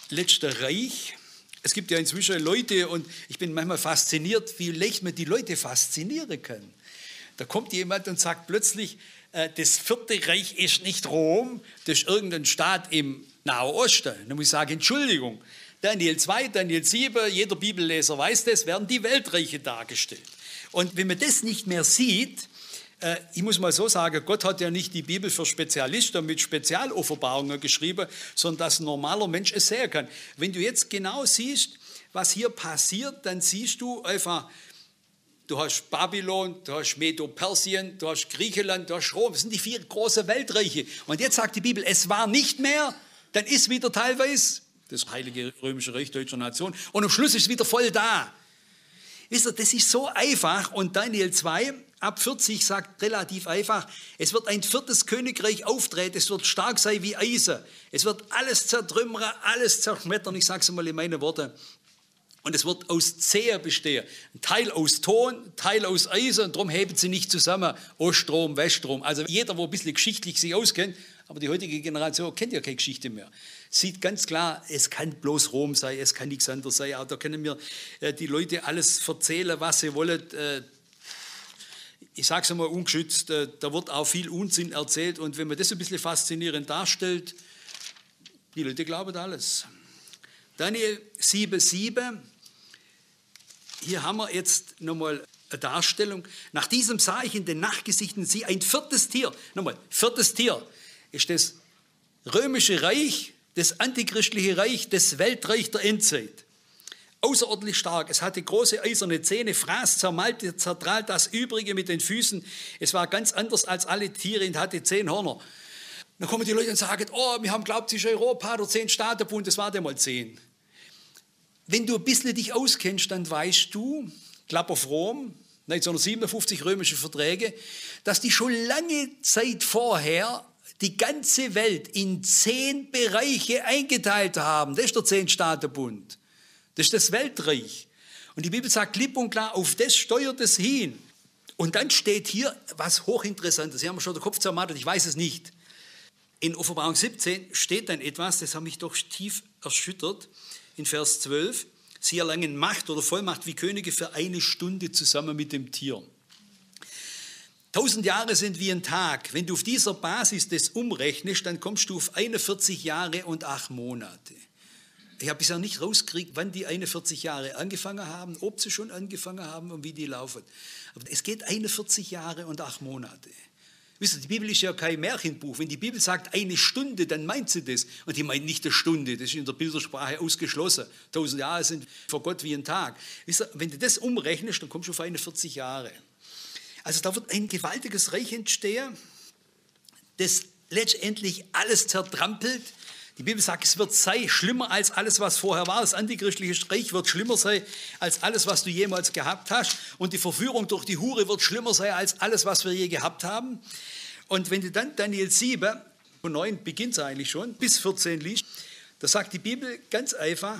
letzte Reich. Es gibt ja inzwischen Leute, und ich bin manchmal fasziniert, wie leicht man die Leute faszinieren kann. Da kommt jemand und sagt plötzlich, das vierte Reich ist nicht Rom, das ist irgendein Staat im Nahen Osten. Dann muss ich sagen, Entschuldigung, Daniel 2, Daniel 7, jeder Bibelleser weiß das, werden die Weltreiche dargestellt. Und wenn man das nicht mehr sieht, ich muss mal so sagen, Gott hat ja nicht die Bibel für Spezialisten mit Spezialoffenbarungen geschrieben, sondern dass ein normaler Mensch es sehen kann. Wenn du jetzt genau siehst, was hier passiert, dann siehst du einfach, du hast Babylon, du hast Medo-Persien, du hast Griechenland, du hast Rom. Das sind die 4 großen Weltreiche. Und jetzt sagt die Bibel, es war nicht mehr, dann ist wieder teilweise das Heilige Römische Reich deutscher Nation und am Schluss ist es wieder voll da. Wisst ihr, das ist so einfach und Daniel 2 ab 40 sagt relativ einfach, es wird ein 4. Königreich auftreten, es wird stark sein wie Eisen, es wird alles zertrümmern, alles zerschmettern, ich sage es mal in meinen Worten. Und es wird aus Zehe bestehen. Ein Teil aus Ton, ein Teil aus Eisen und darum heben sie nicht zusammen, Oststrom, Weststrom. Also jeder, der ein bisschen geschichtlich sich auskennt, aber die heutige Generation kennt ja keine Geschichte mehr, sieht ganz klar, es kann bloß Rom sein, es kann nichts anderes sein. Auch da können mir die Leute alles erzählen, was sie wollen. Ich sage es einmal ungeschützt, da wird auch viel Unsinn erzählt. Und wenn man das ein bisschen faszinierend darstellt, die Leute glauben alles. Daniel 7,7. Hier haben wir jetzt nochmal eine Darstellung. Nach diesem sah ich in den Nachtgesichten sie ein 4. Tier. Nochmal, 4. Tier ist das römische Reich, das antichristliche Reich, das Weltreich der Endzeit. Außerordentlich stark. Es hatte große eiserne Zähne, fraß, zermalte, zertrat das Übrige mit den Füßen. Es war ganz anders als alle Tiere und hatte 10 Hörner. Dann kommen die Leute und sagen, oh, wir haben glaubt, es ist Europa, der 10 Staatenbund, das war der mal 10. Wenn du ein bisschen dich auskennst, dann weißt du, Klapp auf Rom, 1957 römische Verträge, dass die schon lange Zeit vorher die ganze Welt in 10 Bereiche eingeteilt haben. Das ist der 10-Staatenbund. Das ist das Weltreich. Und die Bibel sagt klipp und klar, auf das steuert es hin. Und dann steht hier was Hochinteressantes. Sie haben schon den Kopf zermattet, ich weiß es nicht. In Offenbarung 17 steht dann etwas, das hat mich doch tief erschüttert. In Vers 12, sie erlangen Macht oder Vollmacht wie Könige für 1 Stunde zusammen mit dem Tier. 1000 Jahre sind wie ein Tag. Wenn du auf dieser Basis das umrechnest, dann kommst du auf 41 Jahre und 8 Monate. Ich habe bisher nicht rausgekriegt, wann die 41 Jahre angefangen haben, ob sie schon angefangen haben und wie die laufen. Aber es geht 41 Jahre und 8 Monate. Wisst ihr, die Bibel ist ja kein Märchenbuch. Wenn die Bibel sagt 1 Stunde, dann meint sie das. Und die meint nicht 1 Stunde, das ist in der Bildersprache ausgeschlossen. 1000 Jahre sind vor Gott wie ein Tag. Wisst ihr, wenn du das umrechnest, dann kommst du auf 41 Jahre. Also da wird ein gewaltiges Reich entstehen, das letztendlich alles zertrampelt. Die Bibel sagt, es wird sein schlimmer als alles, was vorher war. Das antichristliche Reich wird schlimmer sein als alles, was du jemals gehabt hast. Und die Verführung durch die Hure wird schlimmer sein als alles, was wir je gehabt haben. Und wenn du dann Daniel 7, von 9 beginnt es eigentlich schon, bis 14 liest, da sagt die Bibel ganz einfach,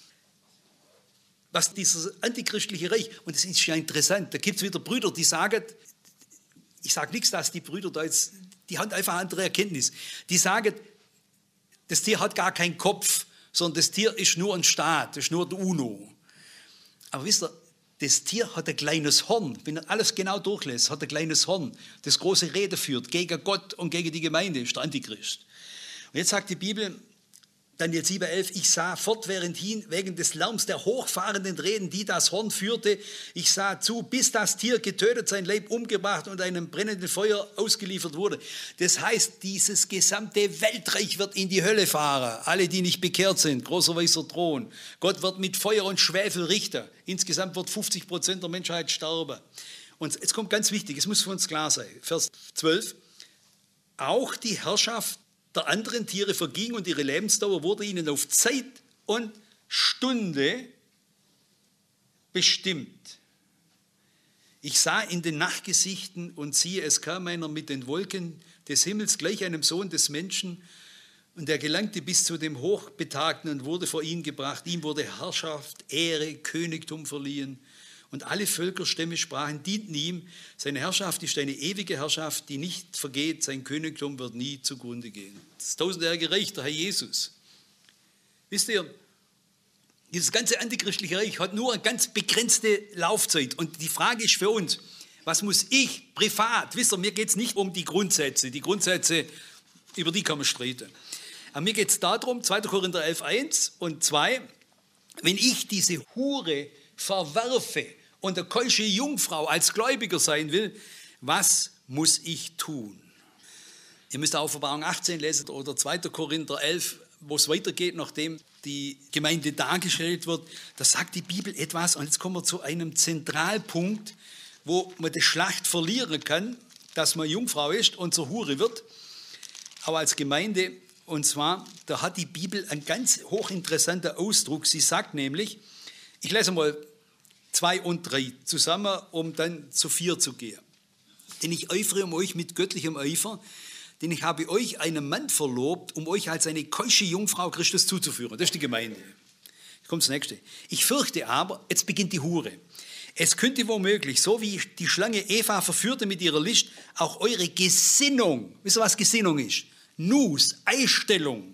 was dieses antichristliche Reich, und das ist ja interessant, da gibt es wieder Brüder, die sagen, ich sage nichts, dass die Brüder da jetzt, die haben einfach eine andere Erkenntnis, die sagen, das Tier hat gar keinen Kopf, sondern das Tier ist nur ein Staat, das ist nur der UNO. Aber wisst ihr, das Tier hat ein kleines Horn, wenn er alles genau durchlässt, hat ein kleines Horn, das große Rede führt gegen Gott und gegen die Gemeinde, ist der Antichrist. Und jetzt sagt die Bibel, Daniel 7,11, ich sah fortwährend hin wegen des Lärms der hochfahrenden Reden, die das Horn führte. Ich sah zu, bis das Tier getötet, sein Leib umgebracht und einem brennenden Feuer ausgeliefert wurde. Das heißt, dieses gesamte Weltreich wird in die Hölle fahren. Alle, die nicht bekehrt sind, großer weißer Thron. Gott wird mit Feuer und Schwefel richten. Insgesamt wird 50% der Menschheit sterben. Und jetzt kommt ganz wichtig, es muss für uns klar sein. Vers 12, auch die Herrschaft der anderen Tiere verging und ihre Lebensdauer wurde ihnen auf Zeit und Stunde bestimmt. Ich sah in den Nachtgesichten und siehe, es kam einer mit den Wolken des Himmels gleich einem Sohn des Menschen und er gelangte bis zu dem Hochbetagten und wurde vor ihn gebracht. Ihm wurde Herrschaft, Ehre, Königtum verliehen. Und alle Völker, Stämme, Sprachen dienten ihm. Seine Herrschaft ist eine ewige Herrschaft, die nicht vergeht. Sein Königtum wird nie zugrunde gehen. Das tausendjährige Reich, der Herr Jesus. Wisst ihr, dieses ganze antichristliche Reich hat nur eine ganz begrenzte Laufzeit. Und die Frage ist für uns, was muss ich privat, wisst ihr, mir geht es nicht um die Grundsätze, über die kann man streiten. Aber mir geht es darum, 2. Korinther 11, 1 und 2, wenn ich diese Hure verwerfe und eine keusche Jungfrau als Gläubiger sein will, was muss ich tun? Ihr müsst Offenbarung 18 lesen oder 2. Korinther 11, wo es weitergeht, nachdem die Gemeinde dargestellt wird. Da sagt die Bibel etwas und jetzt kommen wir zu einem Zentralpunkt, wo man die Schlacht verlieren kann, dass man Jungfrau ist und zur Hure wird. Aber als Gemeinde, und zwar, da hat die Bibel einen ganz hochinteressanten Ausdruck. Sie sagt nämlich, ich lese mal 2 und 3 zusammen, um dann zu 4 zu gehen. Denn ich eifere um euch mit göttlichem Eifer, denn ich habe euch einen Mann verlobt, um euch als eine keusche Jungfrau Christus zuzuführen. Das ist die Gemeinde. Jetzt kommt das Nächste. Ich fürchte aber, jetzt beginnt die Hure. Es könnte womöglich, so wie die Schlange Eva verführte mit ihrer List, auch eure Gesinnung, wisst ihr, was Gesinnung ist? Nus, Einstellung.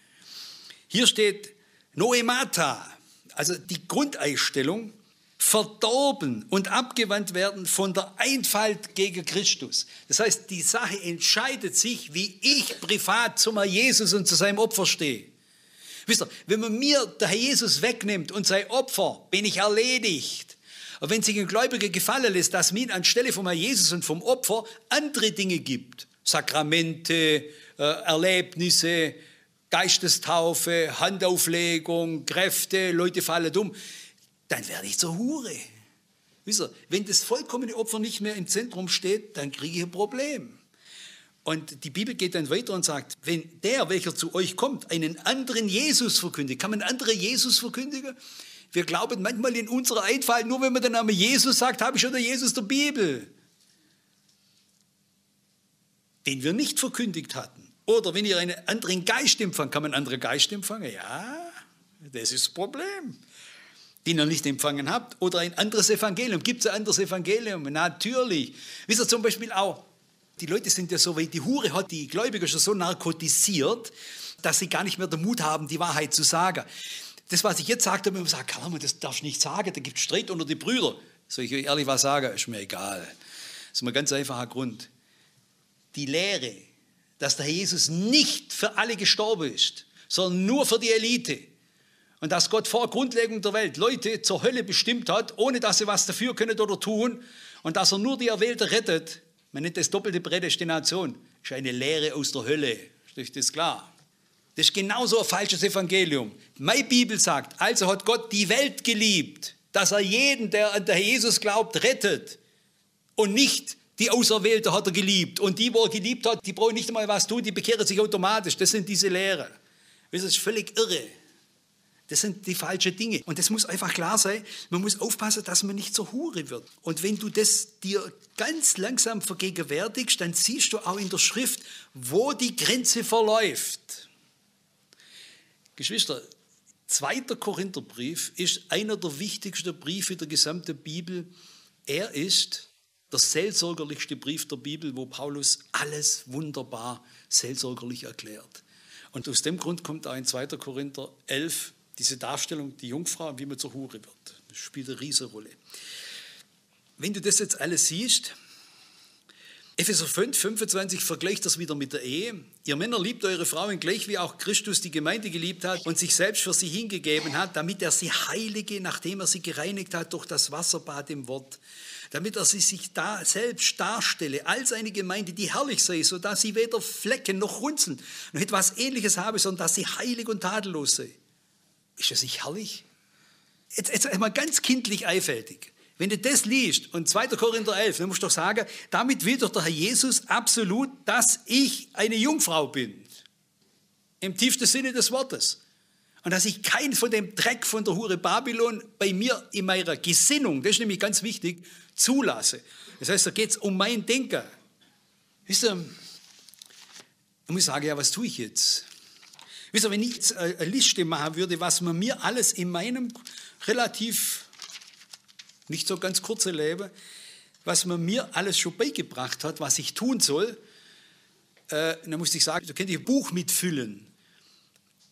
Hier steht Noemata, also die Grundeinstellung, verdorben und abgewandt werden von der Einfalt gegen Christus. Das heißt, die Sache entscheidet sich, wie ich privat zu meinem Jesus und zu seinem Opfer stehe. Wisst ihr, wenn man mir der Herr Jesus wegnimmt und sein Opfer, bin ich erledigt. Und wenn sich ein Gläubiger gefallen lässt, dass mir anstelle von Herrn Jesus und vom Opfer andere Dinge gibt, Sakramente, Erlebnisse, Geistestaufe, Handauflegung, Kräfte, Leute fallen um, dann werde ich zur Hure. Wisst ihr, wenn das vollkommene Opfer nicht mehr im Zentrum steht, dann kriege ich ein Problem. Und die Bibel geht dann weiter und sagt, wenn der, welcher zu euch kommt, einen anderen Jesus verkündigt, kann man einen anderen Jesus verkündigen? Wir glauben manchmal in unserer Einfalt, nur wenn man den Namen Jesus sagt, habe ich schon den Jesus der Bibel. Den wir nicht verkündigt hatten. Oder wenn ihr einen anderen Geist empfangt, kann man einen anderen Geist empfangen? Ja, das ist das Problem. Den ihr nicht empfangen habt. Oder ein anderes Evangelium. Gibt es ein anderes Evangelium? Natürlich. Wisst ihr zum Beispiel auch, die Leute sind ja so weit, die Hure hat die Gläubiger schon so narkotisiert, dass sie gar nicht mehr den Mut haben, die Wahrheit zu sagen. Das, was ich jetzt sagte, wenn man sagt, Karl, das darfst du nicht sagen, da gibt es Streit unter die Brüder. Soll ich euch ehrlich was sagen? Ist mir egal. Das ist ein ganz einfacher Grund. Die Lehre, dass der Herr Jesus nicht für alle gestorben ist, sondern nur für die Elite. Und dass Gott vor Grundlegung der Welt Leute zur Hölle bestimmt hat, ohne dass sie was dafür können oder tun. Und dass er nur die Erwählte rettet. Man nennt das doppelte Prädestination. Das ist eine Lehre aus der Hölle. Ist euch das klar? Das ist genauso ein falsches Evangelium. Meine Bibel sagt, also hat Gott die Welt geliebt, dass er jeden, der an den Herr Jesus glaubt, rettet. Und nicht die Auserwählte hat er geliebt. Und die, wo er geliebt hat, die brauchen nicht einmal was tun, die bekehren sich automatisch. Das sind diese Lehren. Das ist völlig irre. Das sind die falschen Dinge. Und das muss einfach klar sein, man muss aufpassen, dass man nicht zur Hure wird. Und wenn du das dir ganz langsam vergegenwärtigst, dann siehst du auch in der Schrift, wo die Grenze verläuft. Geschwister, 2. Korintherbrief ist einer der wichtigsten Briefe der gesamten Bibel. Er ist der seelsorgerlichste Brief der Bibel, wo Paulus alles wunderbar seelsorgerlich erklärt. Und aus dem Grund kommt auch in 2. Korinther 11 diese Darstellung, die Jungfrau und wie man zur Hure wird. Das spielt eine riesige Rolle. Wenn du das jetzt alles siehst, Epheser 5, 25 vergleicht das wieder mit der Ehe. Ihr Männer liebt eure Frauen gleich, wie auch Christus die Gemeinde geliebt hat und sich selbst für sie hingegeben hat, damit er sie heilige, nachdem er sie gereinigt hat durch das Wasserbad im Wort. Damit er sie sich da selbst darstelle, als eine Gemeinde, die herrlich sei, sodass sie weder Flecken noch Runzeln noch etwas Ähnliches habe, sondern dass sie heilig und tadellos sei. Ist das nicht herrlich? Jetzt einmal ganz kindlich einfältig. Wenn du das liest und 2. Korinther 11, dann musst du doch sagen, damit will doch der Herr Jesus absolut, dass ich eine Jungfrau bin. Im tiefsten Sinne des Wortes. Und dass ich keinen von dem Dreck von der Hure Babylon bei mir in meiner Gesinnung, das ist nämlich ganz wichtig, zulasse. Das heißt, da geht es um mein Denken. Wisst ihr, ich muss sagen, ja, was tue ich jetzt? Wisst ihr, wenn ich jetzt eine Liste machen würde, was man mir alles in meinem relativ nicht so ganz kurze Leben, was man mir alles schon beigebracht hat, was ich tun soll, dann musste ich sagen, da könnte ich ein Buch mitfüllen.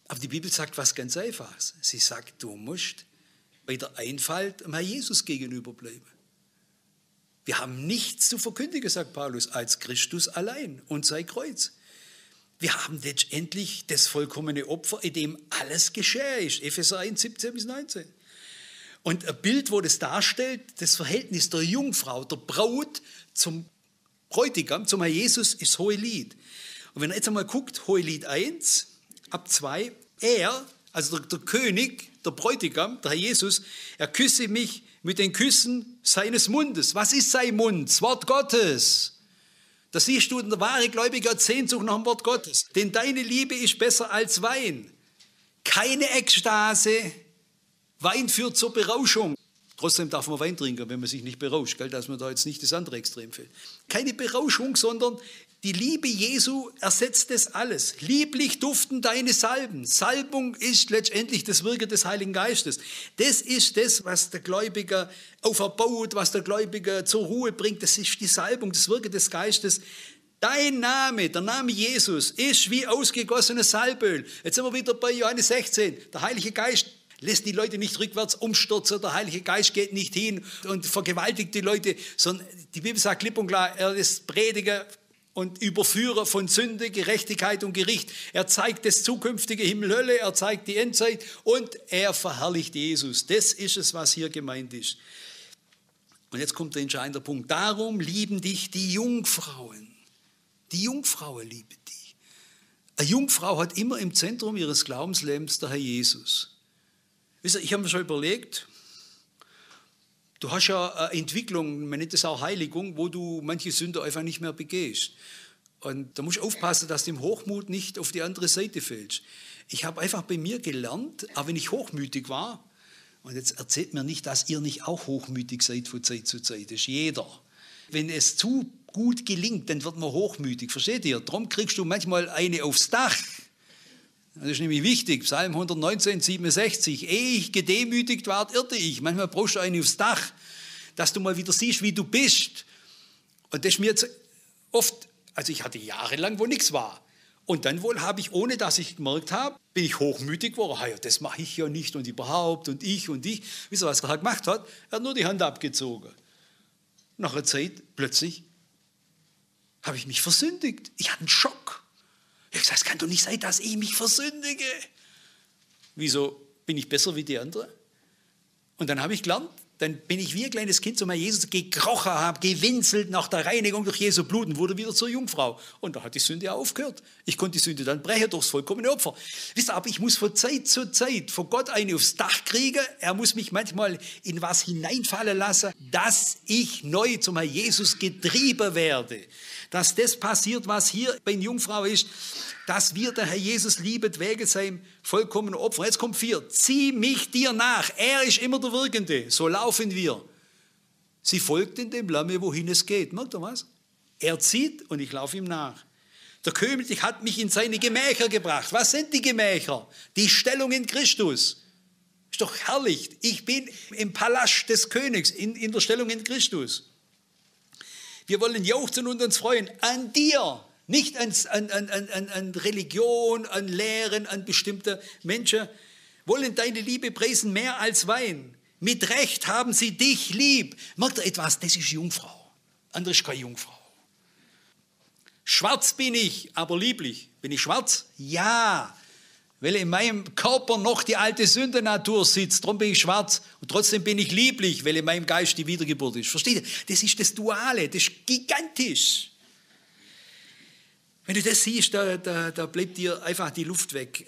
Aber die Bibel sagt was ganz Einfaches. Sie sagt, du musst bei der Einfalt dem Herrn Jesus gegenüber bleiben. Wir haben nichts zu verkündigen, sagt Paulus, als Christus allein und sein Kreuz. Wir haben letztendlich das vollkommene Opfer, in dem alles geschehen ist. Epheser 1, 17 bis 19. Und ein Bild, wo das darstellt, das Verhältnis der Jungfrau, der Braut zum Bräutigam, zum Herrn Jesus, ist Hohelied. Und wenn ihr jetzt einmal guckt, Hohelied 1, ab 2, er, also der König, der Bräutigam, der Herr Jesus, er küsse mich mit den Küssen seines Mundes. Was ist sein Mund? Das Wort Gottes. Da siehst du, der wahre Gläubige hat Sehnsucht nach dem Wort Gottes. Denn deine Liebe ist besser als Wein. Keine Ekstase. Wein führt zur Berauschung. Trotzdem darf man Wein trinken, wenn man sich nicht berauscht, gell? Dass man da jetzt nicht das andere Extrem fällt. Keine Berauschung, sondern die Liebe Jesu ersetzt das alles. Lieblich duften deine Salben. Salbung ist letztendlich das Wirken des Heiligen Geistes. Das ist das, was der Gläubige auferbaut, was der Gläubige zur Ruhe bringt. Das ist die Salbung, das Wirken des Geistes. Dein Name, der Name Jesus, ist wie ausgegossenes Salböl. Jetzt sind wir wieder bei Johannes 16. Der Heilige Geist lässt die Leute nicht rückwärts umstürzen, der Heilige Geist geht nicht hin und vergewaltigt die Leute, sondern die Bibel sagt klipp und klar, er ist Prediger und Überführer von Sünde, Gerechtigkeit und Gericht. Er zeigt das zukünftige Himmel-Hölle, er zeigt die Endzeit und er verherrlicht Jesus. Das ist es, was hier gemeint ist. Und jetzt kommt der entscheidende Punkt. Darum lieben dich die Jungfrauen. Die Jungfrauen lieben dich. Eine Jungfrau hat immer im Zentrum ihres Glaubenslebens der Herr Jesus. Wisst ihr, ich habe mir schon überlegt, du hast ja eine Entwicklung, man nennt es auch Heiligung, wo du manche Sünder einfach nicht mehr begehst. Und da musst du aufpassen, dass du im Hochmut nicht auf die andere Seite fällst. Ich habe einfach bei mir gelernt, auch wenn ich hochmütig war, und jetzt erzählt mir nicht, dass ihr nicht auch hochmütig seid von Zeit zu Zeit, das ist jeder. Wenn es zu gut gelingt, dann wird man hochmütig, versteht ihr? Darum kriegst du manchmal eine aufs Dach. Das ist nämlich wichtig, Psalm 119, 67. Ehe ich gedemütigt ward, irrte ich. Manchmal brauchst du einen aufs Dach, dass du mal wieder siehst, wie du bist. Und das ist mir jetzt oft, also ich hatte jahrelang, wo nichts war. Und dann wohl habe ich, ohne dass ich gemerkt habe, bin ich hochmütig geworden. Ja, das mache ich ja nicht und überhaupt und ich und ich. Wisst ihr, was der Herr gemacht hat? Er hat nur die Hand abgezogen. Nach einer Zeit, plötzlich, habe ich mich versündigt. Ich hatte einen Schock. Ich habe gesagt, es kann doch nicht sein, dass ich mich versündige. Wieso bin ich besser wie die anderen? Und dann habe ich gelernt, dann bin ich wie ein kleines Kind zu meinem Jesus gekrochen, habe gewinselt nach der Reinigung durch Jesu Blut und wurde wieder zur Jungfrau. Und da hat die Sünde aufgehört. Ich konnte die Sünde dann brechen durchs vollkommene Opfer. Wisst ihr, aber ich muss von Zeit zu Zeit vor Gott eine aufs Dach kriegen. Er muss mich manchmal in was hineinfallen lassen, dass ich neu zum Herrn Jesus getrieben werde. Dass das passiert, was hier bei den Jungfrauen ist, dass wir den Herr Jesus lieben wegen seinem vollkommenen Opfer. Jetzt kommt 4. Zieh mich dir nach. Er ist immer der Wirkende. So laufen wir. Sie folgten dem Lamme, wohin es geht. Merkt ihr was? Er zieht und ich laufe ihm nach. Der König hat mich in seine Gemächer gebracht. Was sind die Gemächer? Die Stellung in Christus. Ist doch herrlich. Ich bin im Palast des Königs, in der Stellung in Christus. Wir wollen jauchzen und uns freuen an dir, nicht an Religion, an Lehren, an bestimmte Menschen. Wollen deine Liebe preisen mehr als Wein. Mit Recht haben sie dich lieb. Merkt ihr etwas? Das ist Jungfrau. Andere ist keine Jungfrau. Schwarz bin ich, aber lieblich. Bin ich schwarz? Ja. Weil in meinem Körper noch die alte Sündennatur sitzt, darum bin ich schwarz und trotzdem bin ich lieblich, weil in meinem Geist die Wiedergeburt ist. Versteht ihr? Das ist das Duale, das ist gigantisch. Wenn du das siehst, da bleibt dir einfach die Luft weg.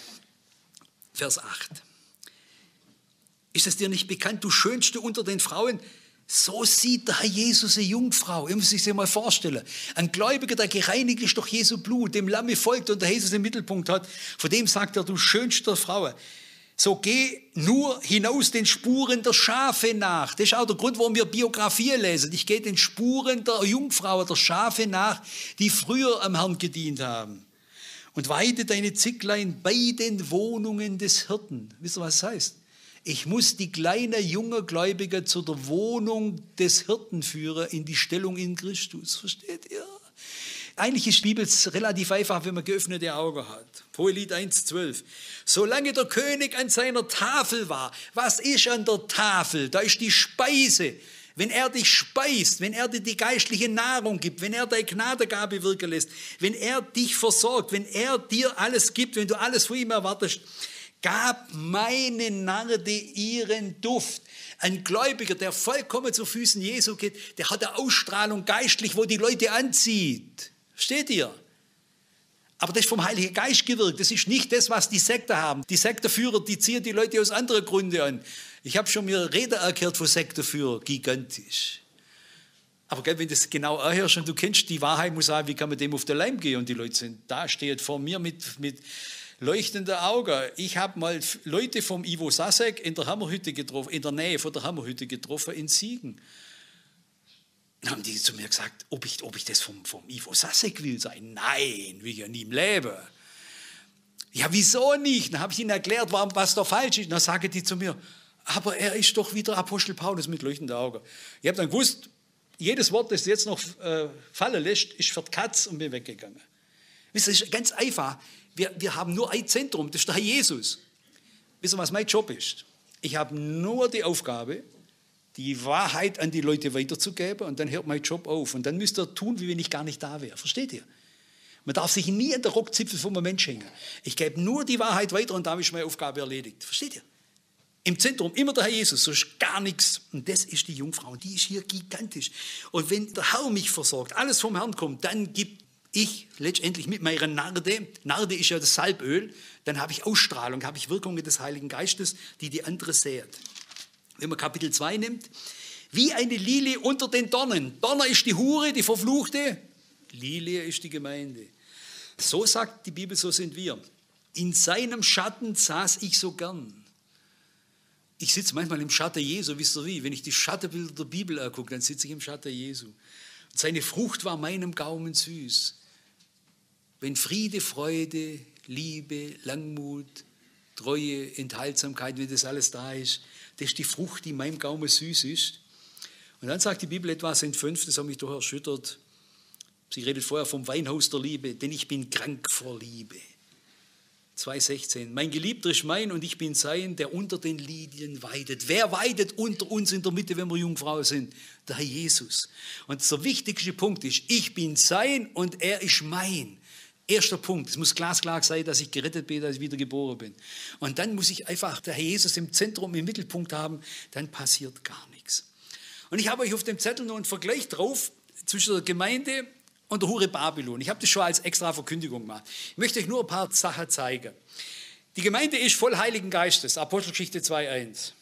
Vers 8. Ist es dir nicht bekannt, du Schönste unter den Frauen? So sieht der Herr Jesus eine Jungfrau. Ihr müsst euch das mal vorstellen. Ein Gläubiger, der gereinigt ist durch Jesu Blut, dem Lamme folgt und der Jesus im Mittelpunkt hat, von dem sagt er, du schönste Frau. So geh nur hinaus den Spuren der Schafe nach. Das ist auch der Grund, warum wir Biografien lesen. Ich gehe den Spuren der Jungfrau, der Schafe nach, die früher am Herrn gedient haben. Und weide deine Zicklein bei den Wohnungen des Hirten. Wisst ihr, was das heißt? Ich muss die kleine, junge Gläubige zu der Wohnung des Hirten führen, in die Stellung in Christus. Versteht ihr? Eigentlich ist die Bibel relativ einfach, wenn man geöffnete Augen hat. Hohelied 1,12. Solange der König an seiner Tafel war, was ist an der Tafel? Da ist die Speise. Wenn er dich speist, wenn er dir die geistliche Nahrung gibt, wenn er deine Gnadengabe wirken lässt, wenn er dich versorgt, wenn er dir alles gibt, wenn du alles von ihm erwartest, gab meine Narde ihren Duft. Ein Gläubiger, der vollkommen zu Füßen Jesu geht, der hat eine Ausstrahlung geistlich, wo die Leute anzieht. Versteht ihr? Aber das ist vom Heiligen Geist gewirkt. Das ist nicht das, was die Sekten haben. Die Sektenführer, die ziehen die Leute aus anderen Gründen an. Ich habe schon mir Reden erklärt von Sektenführern, gigantisch. Aber wenn du das genau anhörst und du kennst die Wahrheit, muss sagen, wie kann man dem auf den Leim gehen? Und die Leute sind da, stehen vor mir mit leuchtenden Augen. Ich habe mal Leute vom Ivo Sasek in der Hammerhütte getroffen, in der Nähe von der Hammerhütte getroffen, in Siegen. Dann haben die zu mir gesagt, ob ich das vom Ivo Sasek will sein. Nein, will ich ja nie im Leben. Ja, wieso nicht? Dann habe ich ihnen erklärt, was da falsch ist. Dann sagen die zu mir, aber er ist doch wieder Apostel Paulus mit leuchtenden Augen. Ich habe dann gewusst, jedes Wort, das jetzt noch fallen lässt, ist für die Katz und bin weggegangen. Wisst ihr, das ist ganz einfach. Wir haben nur ein Zentrum, das ist der Herr Jesus. Wisst ihr, was mein Job ist? Ich habe nur die Aufgabe, die Wahrheit an die Leute weiterzugeben und dann hört mein Job auf. Und dann müsst ihr tun, wie wenn ich gar nicht da wäre. Versteht ihr? Man darf sich nie an der Rockzipfel von einem Menschen hängen. Ich gebe nur die Wahrheit weiter und damit ist meine Aufgabe erledigt. Versteht ihr? Im Zentrum immer der Herr Jesus, sonst gar nichts. Und das ist die Jungfrau, die ist hier gigantisch. Und wenn der Herr mich versorgt, alles vom Herrn kommt, dann gibt ich letztendlich mit meiner Narde ist ja das Salböl, dann habe ich Ausstrahlung, habe ich Wirkungen des Heiligen Geistes, die andere sät. Wenn man Kapitel 2 nimmt, wie eine Lilie unter den Dornen. Donner ist die Hure, die Verfluchte, Lilie ist die Gemeinde. So sagt die Bibel, so sind wir. In seinem Schatten saß ich so gern. Ich sitze manchmal im Schatten Jesu, wisst ihr wie? Wenn ich die Schattenbilder der Bibel angucke, dann sitze ich im Schatten Jesu. Und seine Frucht war meinem Gaumen süß. Wenn Friede, Freude, Liebe, Langmut, Treue, Enthaltsamkeit, wenn das alles da ist, das ist die Frucht, die meinem Gaumen süß ist. Und dann sagt die Bibel etwas in 5, das hat mich doch erschüttert. Sie redet vorher vom Weinhaus der Liebe, denn ich bin krank vor Liebe. 2,16. Mein Geliebter ist mein und ich bin sein, der unter den Lilien weidet. Wer weidet unter uns in der Mitte, wenn wir Jungfrauen sind? Der Herr Jesus. Und der wichtigste Punkt ist, ich bin sein und er ist mein. Erster Punkt, es muss glasklar sein, dass ich gerettet bin, dass ich wieder geboren bin. Und dann muss ich einfach der Herr Jesus im Zentrum, im Mittelpunkt haben, dann passiert gar nichts. Und ich habe euch auf dem Zettel noch einen Vergleich drauf zwischen der Gemeinde und der Hure Babylon. Ich habe das schon als extra Verkündigung gemacht. Ich möchte euch nur ein paar Sachen zeigen. Die Gemeinde ist voll Heiligen Geistes, Apostelgeschichte 2,1.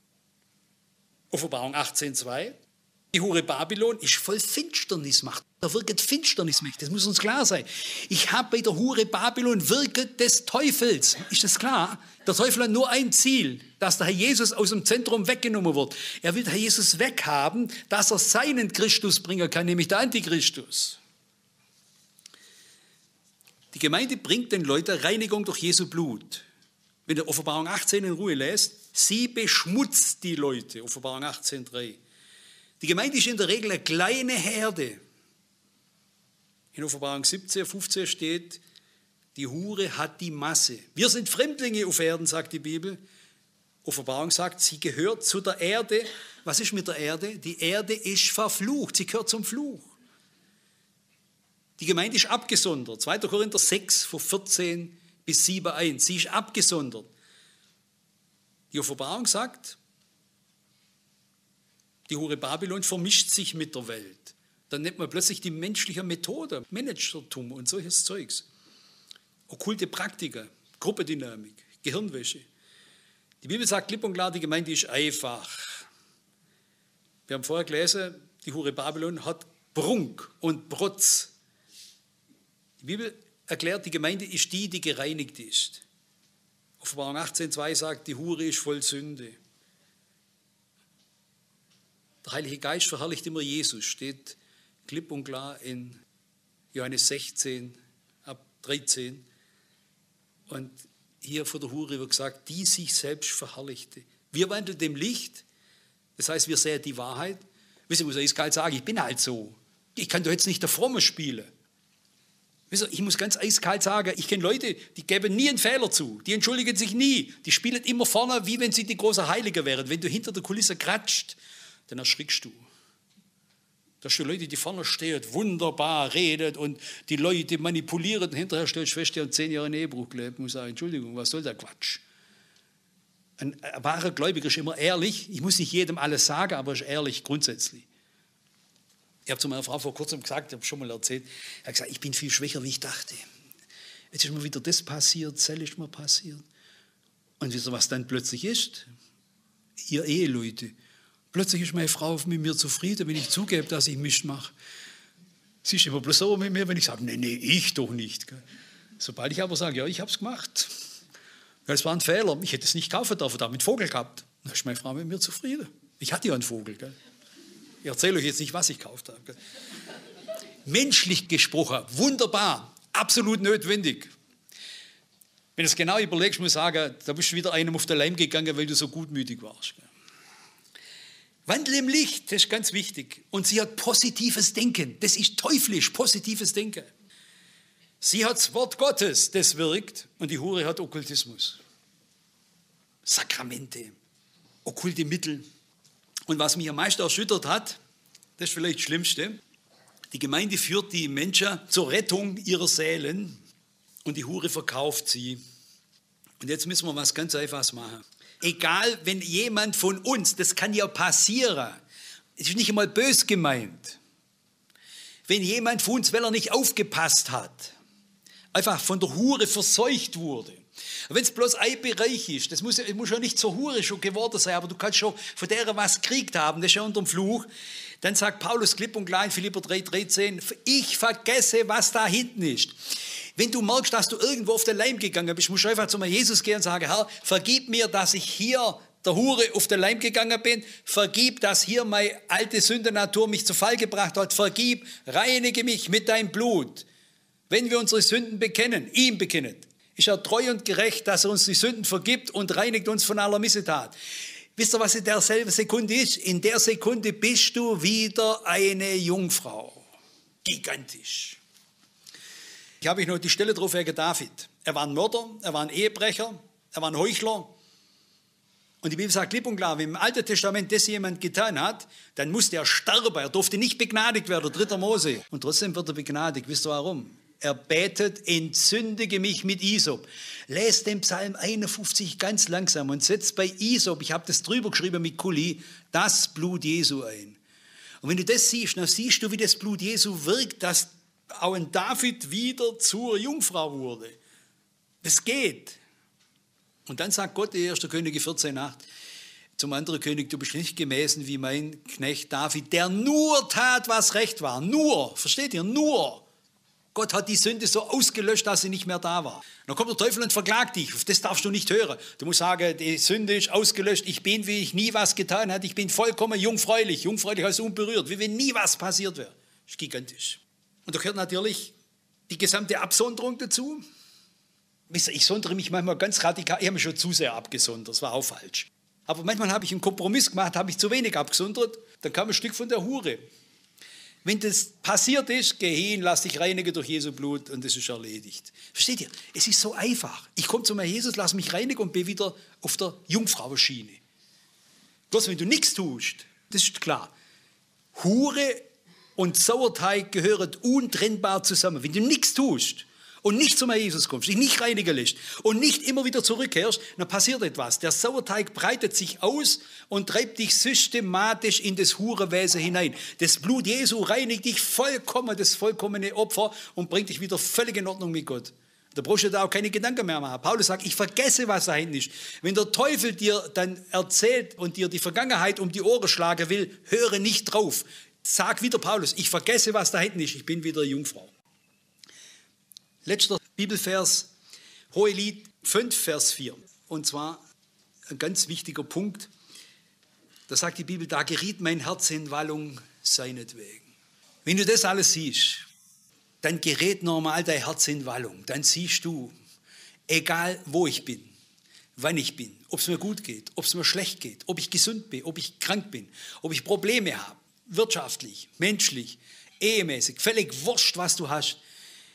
Offenbarung 18,2. Die Hure Babylon ist voll Finsternismacht. Da wirkt Finsternismacht, das muss uns klar sein. Ich habe bei der Hure Babylon Wirken des Teufels. Ist das klar? Der Teufel hat nur ein Ziel, dass der Herr Jesus aus dem Zentrum weggenommen wird. Er will den Herr Jesus weghaben, dass er seinen Christus bringen kann, nämlich der Antichristus. Die Gemeinde bringt den Leuten Reinigung durch Jesu Blut. Wenn ihr Offenbarung 18 in Ruhe lest, sie beschmutzt die Leute, Offenbarung 18,3. Die Gemeinde ist in der Regel eine kleine Herde. In Offenbarung 17, 15 steht, die Hure hat die Masse. Wir sind Fremdlinge auf Erden, sagt die Bibel. Offenbarung sagt, sie gehört zu der Erde. Was ist mit der Erde? Die Erde ist verflucht, sie gehört zum Fluch. Die Gemeinde ist abgesondert. 2. Korinther 6, von 14 bis 7,1. Sie ist abgesondert. Die Offenbarung sagt, die Hure Babylon vermischt sich mit der Welt. Dann nennt man plötzlich die menschliche Methode, Managertum und solches Zeugs. Okkulte Praktiken, Gruppendynamik, Gehirnwäsche. Die Bibel sagt klipp und klar, die Gemeinde ist einfach. Wir haben vorher gelesen, die Hure Babylon hat Prunk und Protz. Die Bibel erklärt, die Gemeinde ist die, die gereinigt ist. Offenbarung 18,2 sagt, die Hure ist voll Sünde. Der Heilige Geist verherrlicht immer Jesus, steht klipp und klar in Johannes 16, ab 13. Und hier vor der Hure wird gesagt, die sich selbst verherrlichte. Wir wandeln dem Licht, das heißt, wir sehen die Wahrheit. Wisst ihr, muss ich eiskalt sagen, ich bin halt so. Ich kann doch jetzt nicht der Fromme spielen. Wisst ihr, ich muss ganz eiskalt sagen, ich kenne Leute, die geben nie einen Fehler zu, die entschuldigen sich nie, die spielen immer vorne, wie wenn sie die große Heilige wären. Wenn du hinter der Kulisse kratscht, dann erschrickst du. Da stehen Leute, die vorne stehen, wunderbar redet und die Leute manipulieren und hinterher stellst du fest, die haben 10 Jahre in Ehebruch gelebt. Ich muss sagen, Entschuldigung, was soll der Quatsch? Ein wahrer Gläubiger ist immer ehrlich. Ich muss nicht jedem alles sagen, aber er ist ehrlich grundsätzlich. Ich habe zu meiner Frau vor kurzem gesagt, ich habe schon mal erzählt, er hat gesagt, ich bin viel schwächer, wie ich dachte. Jetzt ist mir wieder das passiert, das ist mir passiert. Und wisst ihr, was dann plötzlich ist? Ihr Eheleute. Plötzlich ist meine Frau mit mir zufrieden, wenn ich zugebe, dass ich Mist mache. Sie ist immer bloß so mit mir, wenn ich sage, nee, ich doch nicht. Sobald ich aber sage, ja, ich habe es gemacht. Es war ein Fehler, ich hätte es nicht kaufen dürfen, da mit Vogel gehabt. Dann ist meine Frau mit mir zufrieden. Ich hatte ja einen Vogel. Gell? Ich erzähle euch jetzt nicht, was ich gekauft habe. Gell? Menschlich gesprochen, wunderbar, absolut notwendig. Wenn du es genau überlegst, muss ich sagen, da bist du wieder einem auf den Leim gegangen, weil du so gutmütig warst. Gell? Wandel im Licht, das ist ganz wichtig. Und sie hat positives Denken. Das ist teuflisch, positives Denken. Sie hat das Wort Gottes, das wirkt. Und die Hure hat Okkultismus. Sakramente, okkulte Mittel. Und was mich am meisten erschüttert hat, das ist vielleicht das Schlimmste, die Gemeinde führt die Menschen zur Rettung ihrer Seelen und die Hure verkauft sie. Und jetzt müssen wir was ganz Einfaches machen. Egal, wenn jemand von uns, das kann ja passieren, es ist nicht einmal bös gemeint, wenn jemand von uns, weil er nicht aufgepasst hat, einfach von der Hure verseucht wurde. Wenn es bloß ein Bereich ist, das muss ja nicht zur Hure schon geworden sein, aber du kannst schon von der was gekriegt haben, das ist ja unter dem Fluch. Dann sagt Paulus klipp und klar in Philipper 3,13, ich vergesse, was da hinten ist. Wenn du merkst, dass du irgendwo auf den Leim gegangen bist, musst du einfach zu Jesus gehen und sagen, Herr, vergib mir, dass ich hier der Hure auf den Leim gegangen bin. Vergib, dass hier meine alte Sündennatur mich zu Fall gebracht hat. Vergib, reinige mich mit deinem Blut. Wenn wir unsere Sünden bekennen, ihm bekennen, ist er treu und gerecht, dass er uns die Sünden vergibt und reinigt uns von aller Missetat. Wisst ihr, was in derselben Sekunde ist? In der Sekunde bist du wieder eine Jungfrau. Gigantisch. Ich habe noch die Stelle drauf wegen David. Er war ein Mörder, er war ein Ehebrecher, er war ein Heuchler. Und die Bibel sagt klipp und klar, wenn im Alten Testament das jemand getan hat, dann musste er sterben. Er durfte nicht begnadigt werden, 3. Mose. Und trotzdem wird er begnadigt. Wisst ihr warum? Er betet, entzündige mich mit Isop. Lest den Psalm 51 ganz langsam und setzt bei Isop, ich habe das drüber geschrieben mit Kuli, das Blut Jesu ein. Und wenn du das siehst, dann siehst du, wie das Blut Jesu wirkt, dass auch ein David wieder zur Jungfrau wurde. Das geht. Und dann sagt Gott, 1. Könige 14,8, zum anderen König, du bist nicht gemessen wie mein Knecht David, der nur tat, was recht war. Nur, versteht ihr? Nur. Gott hat die Sünde so ausgelöscht, dass sie nicht mehr da war. Dann kommt der Teufel und verklagt dich. Auf das darfst du nicht hören. Du musst sagen, die Sünde ist ausgelöscht. Ich bin, wie ich nie was getan habe. Ich bin vollkommen jungfräulich. Jungfräulich heißt unberührt. Wie wenn nie was passiert wäre. Das ist gigantisch. Und da gehört natürlich die gesamte Absonderung dazu. Ich sondere mich manchmal ganz radikal. Ich habe mich schon zu sehr abgesondert. Das war auch falsch. Aber manchmal habe ich einen Kompromiss gemacht, habe ich zu wenig abgesondert. Dann kam ein Stück von der Hure. Wenn das passiert ist, geh hin, lass dich reinigen durch Jesu Blut und das ist erledigt. Versteht ihr? Es ist so einfach. Ich komme zu meinem Jesus, lass mich reinigen und bin wieder auf der Jungfrauenschiene. Bloß wenn du nichts tust, das ist klar. Hure und Sauerteig gehören untrennbar zusammen. Wenn du nichts tust und nicht zu meinem Jesus kommst, dich nicht reinigen lässt und nicht immer wieder zurückkehrst, dann passiert etwas. Der Sauerteig breitet sich aus und treibt dich systematisch in das Hurenwesen hinein. Das Blut Jesu reinigt dich vollkommen, das vollkommene Opfer und bringt dich wieder völlig in Ordnung mit Gott. Da brauchst du da auch keine Gedanken mehr machen. Paulus sagt, ich vergesse, was da hinten ist. Wenn der Teufel dir dann erzählt und dir die Vergangenheit um die Ohren schlagen will, höre nicht drauf. Sag wieder Paulus, ich vergesse, was da hinten ist. Ich bin wieder Jungfrau. Letzter Bibelvers, Hohelied 5, Vers 4. Und zwar ein ganz wichtiger Punkt. Da sagt die Bibel, da geriet mein Herz in Wallung seinetwegen. Wenn du das alles siehst, dann gerät normal dein Herz in Wallung. Dann siehst du, egal wo ich bin, wann ich bin, ob es mir gut geht, ob es mir schlecht geht, ob ich gesund bin, ob ich krank bin, ob ich Probleme habe, wirtschaftlich, menschlich, ehemäßig, völlig wurscht, was du hast.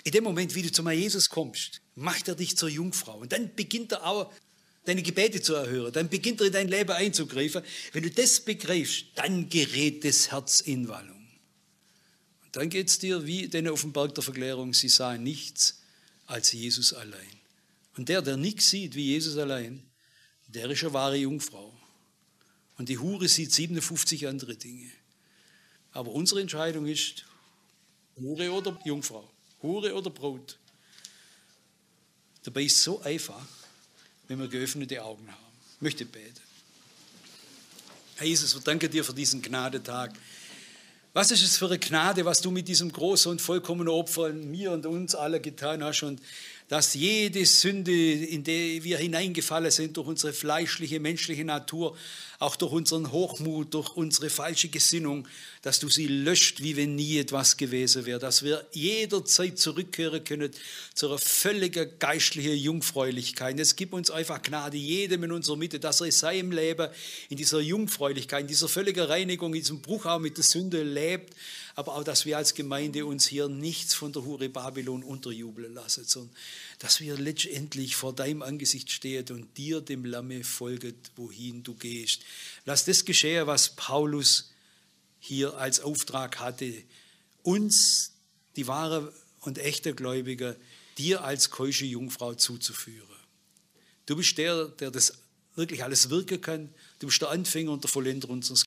In dem Moment, wie du zu Jesus kommst, macht er dich zur Jungfrau. Und dann beginnt er auch, deine Gebete zu erhören. Dann beginnt er in dein Leben einzugreifen. Wenn du das begreifst, dann gerät das Herz in Wallung. Und dann geht es dir wie denen auf dem Berg der Verklärung. Sie sahen nichts als Jesus allein. Und der nichts sieht wie Jesus allein, der ist eine wahre Jungfrau. Und die Hure sieht 57 andere Dinge. Aber unsere Entscheidung ist, Hure oder Jungfrau, Hure oder Braut. Dabei ist es so einfach, wenn wir geöffnete Augen haben. Ich möchte beten. Herr Jesus, wir danken dir für diesen Gnadetag. Was ist es für eine Gnade, was du mit diesem großen und vollkommenen Opfer in mir und uns alle getan hast, und dass jede Sünde, in die wir hineingefallen sind, durch unsere fleischliche, menschliche Natur, auch durch unseren Hochmut, durch unsere falsche Gesinnung, dass du sie löscht, wie wenn nie etwas gewesen wäre, dass wir jederzeit zurückkehren können zu einer völligen geistlichen Jungfräulichkeit. Es gibt uns einfach Gnade, jedem in unserer Mitte, dass er in seinem Leben in dieser Jungfräulichkeit, in dieser völligen Reinigung, in diesem Bruch auch mit der Sünde lebt, aber auch, dass wir als Gemeinde uns hier nichts von der Hure Babylon unterjubeln lassen, sondern dass wir letztendlich vor deinem Angesicht stehen und dir, dem Lamme, folgen, wohin du gehst. Lass das geschehen, was Paulus hier als Auftrag hatte, uns, die wahre und echte Gläubige, dir als keusche Jungfrau zuzuführen. Du bist der das wirklich alles wirken kann. Du bist der Anfänger und der Vollender unseres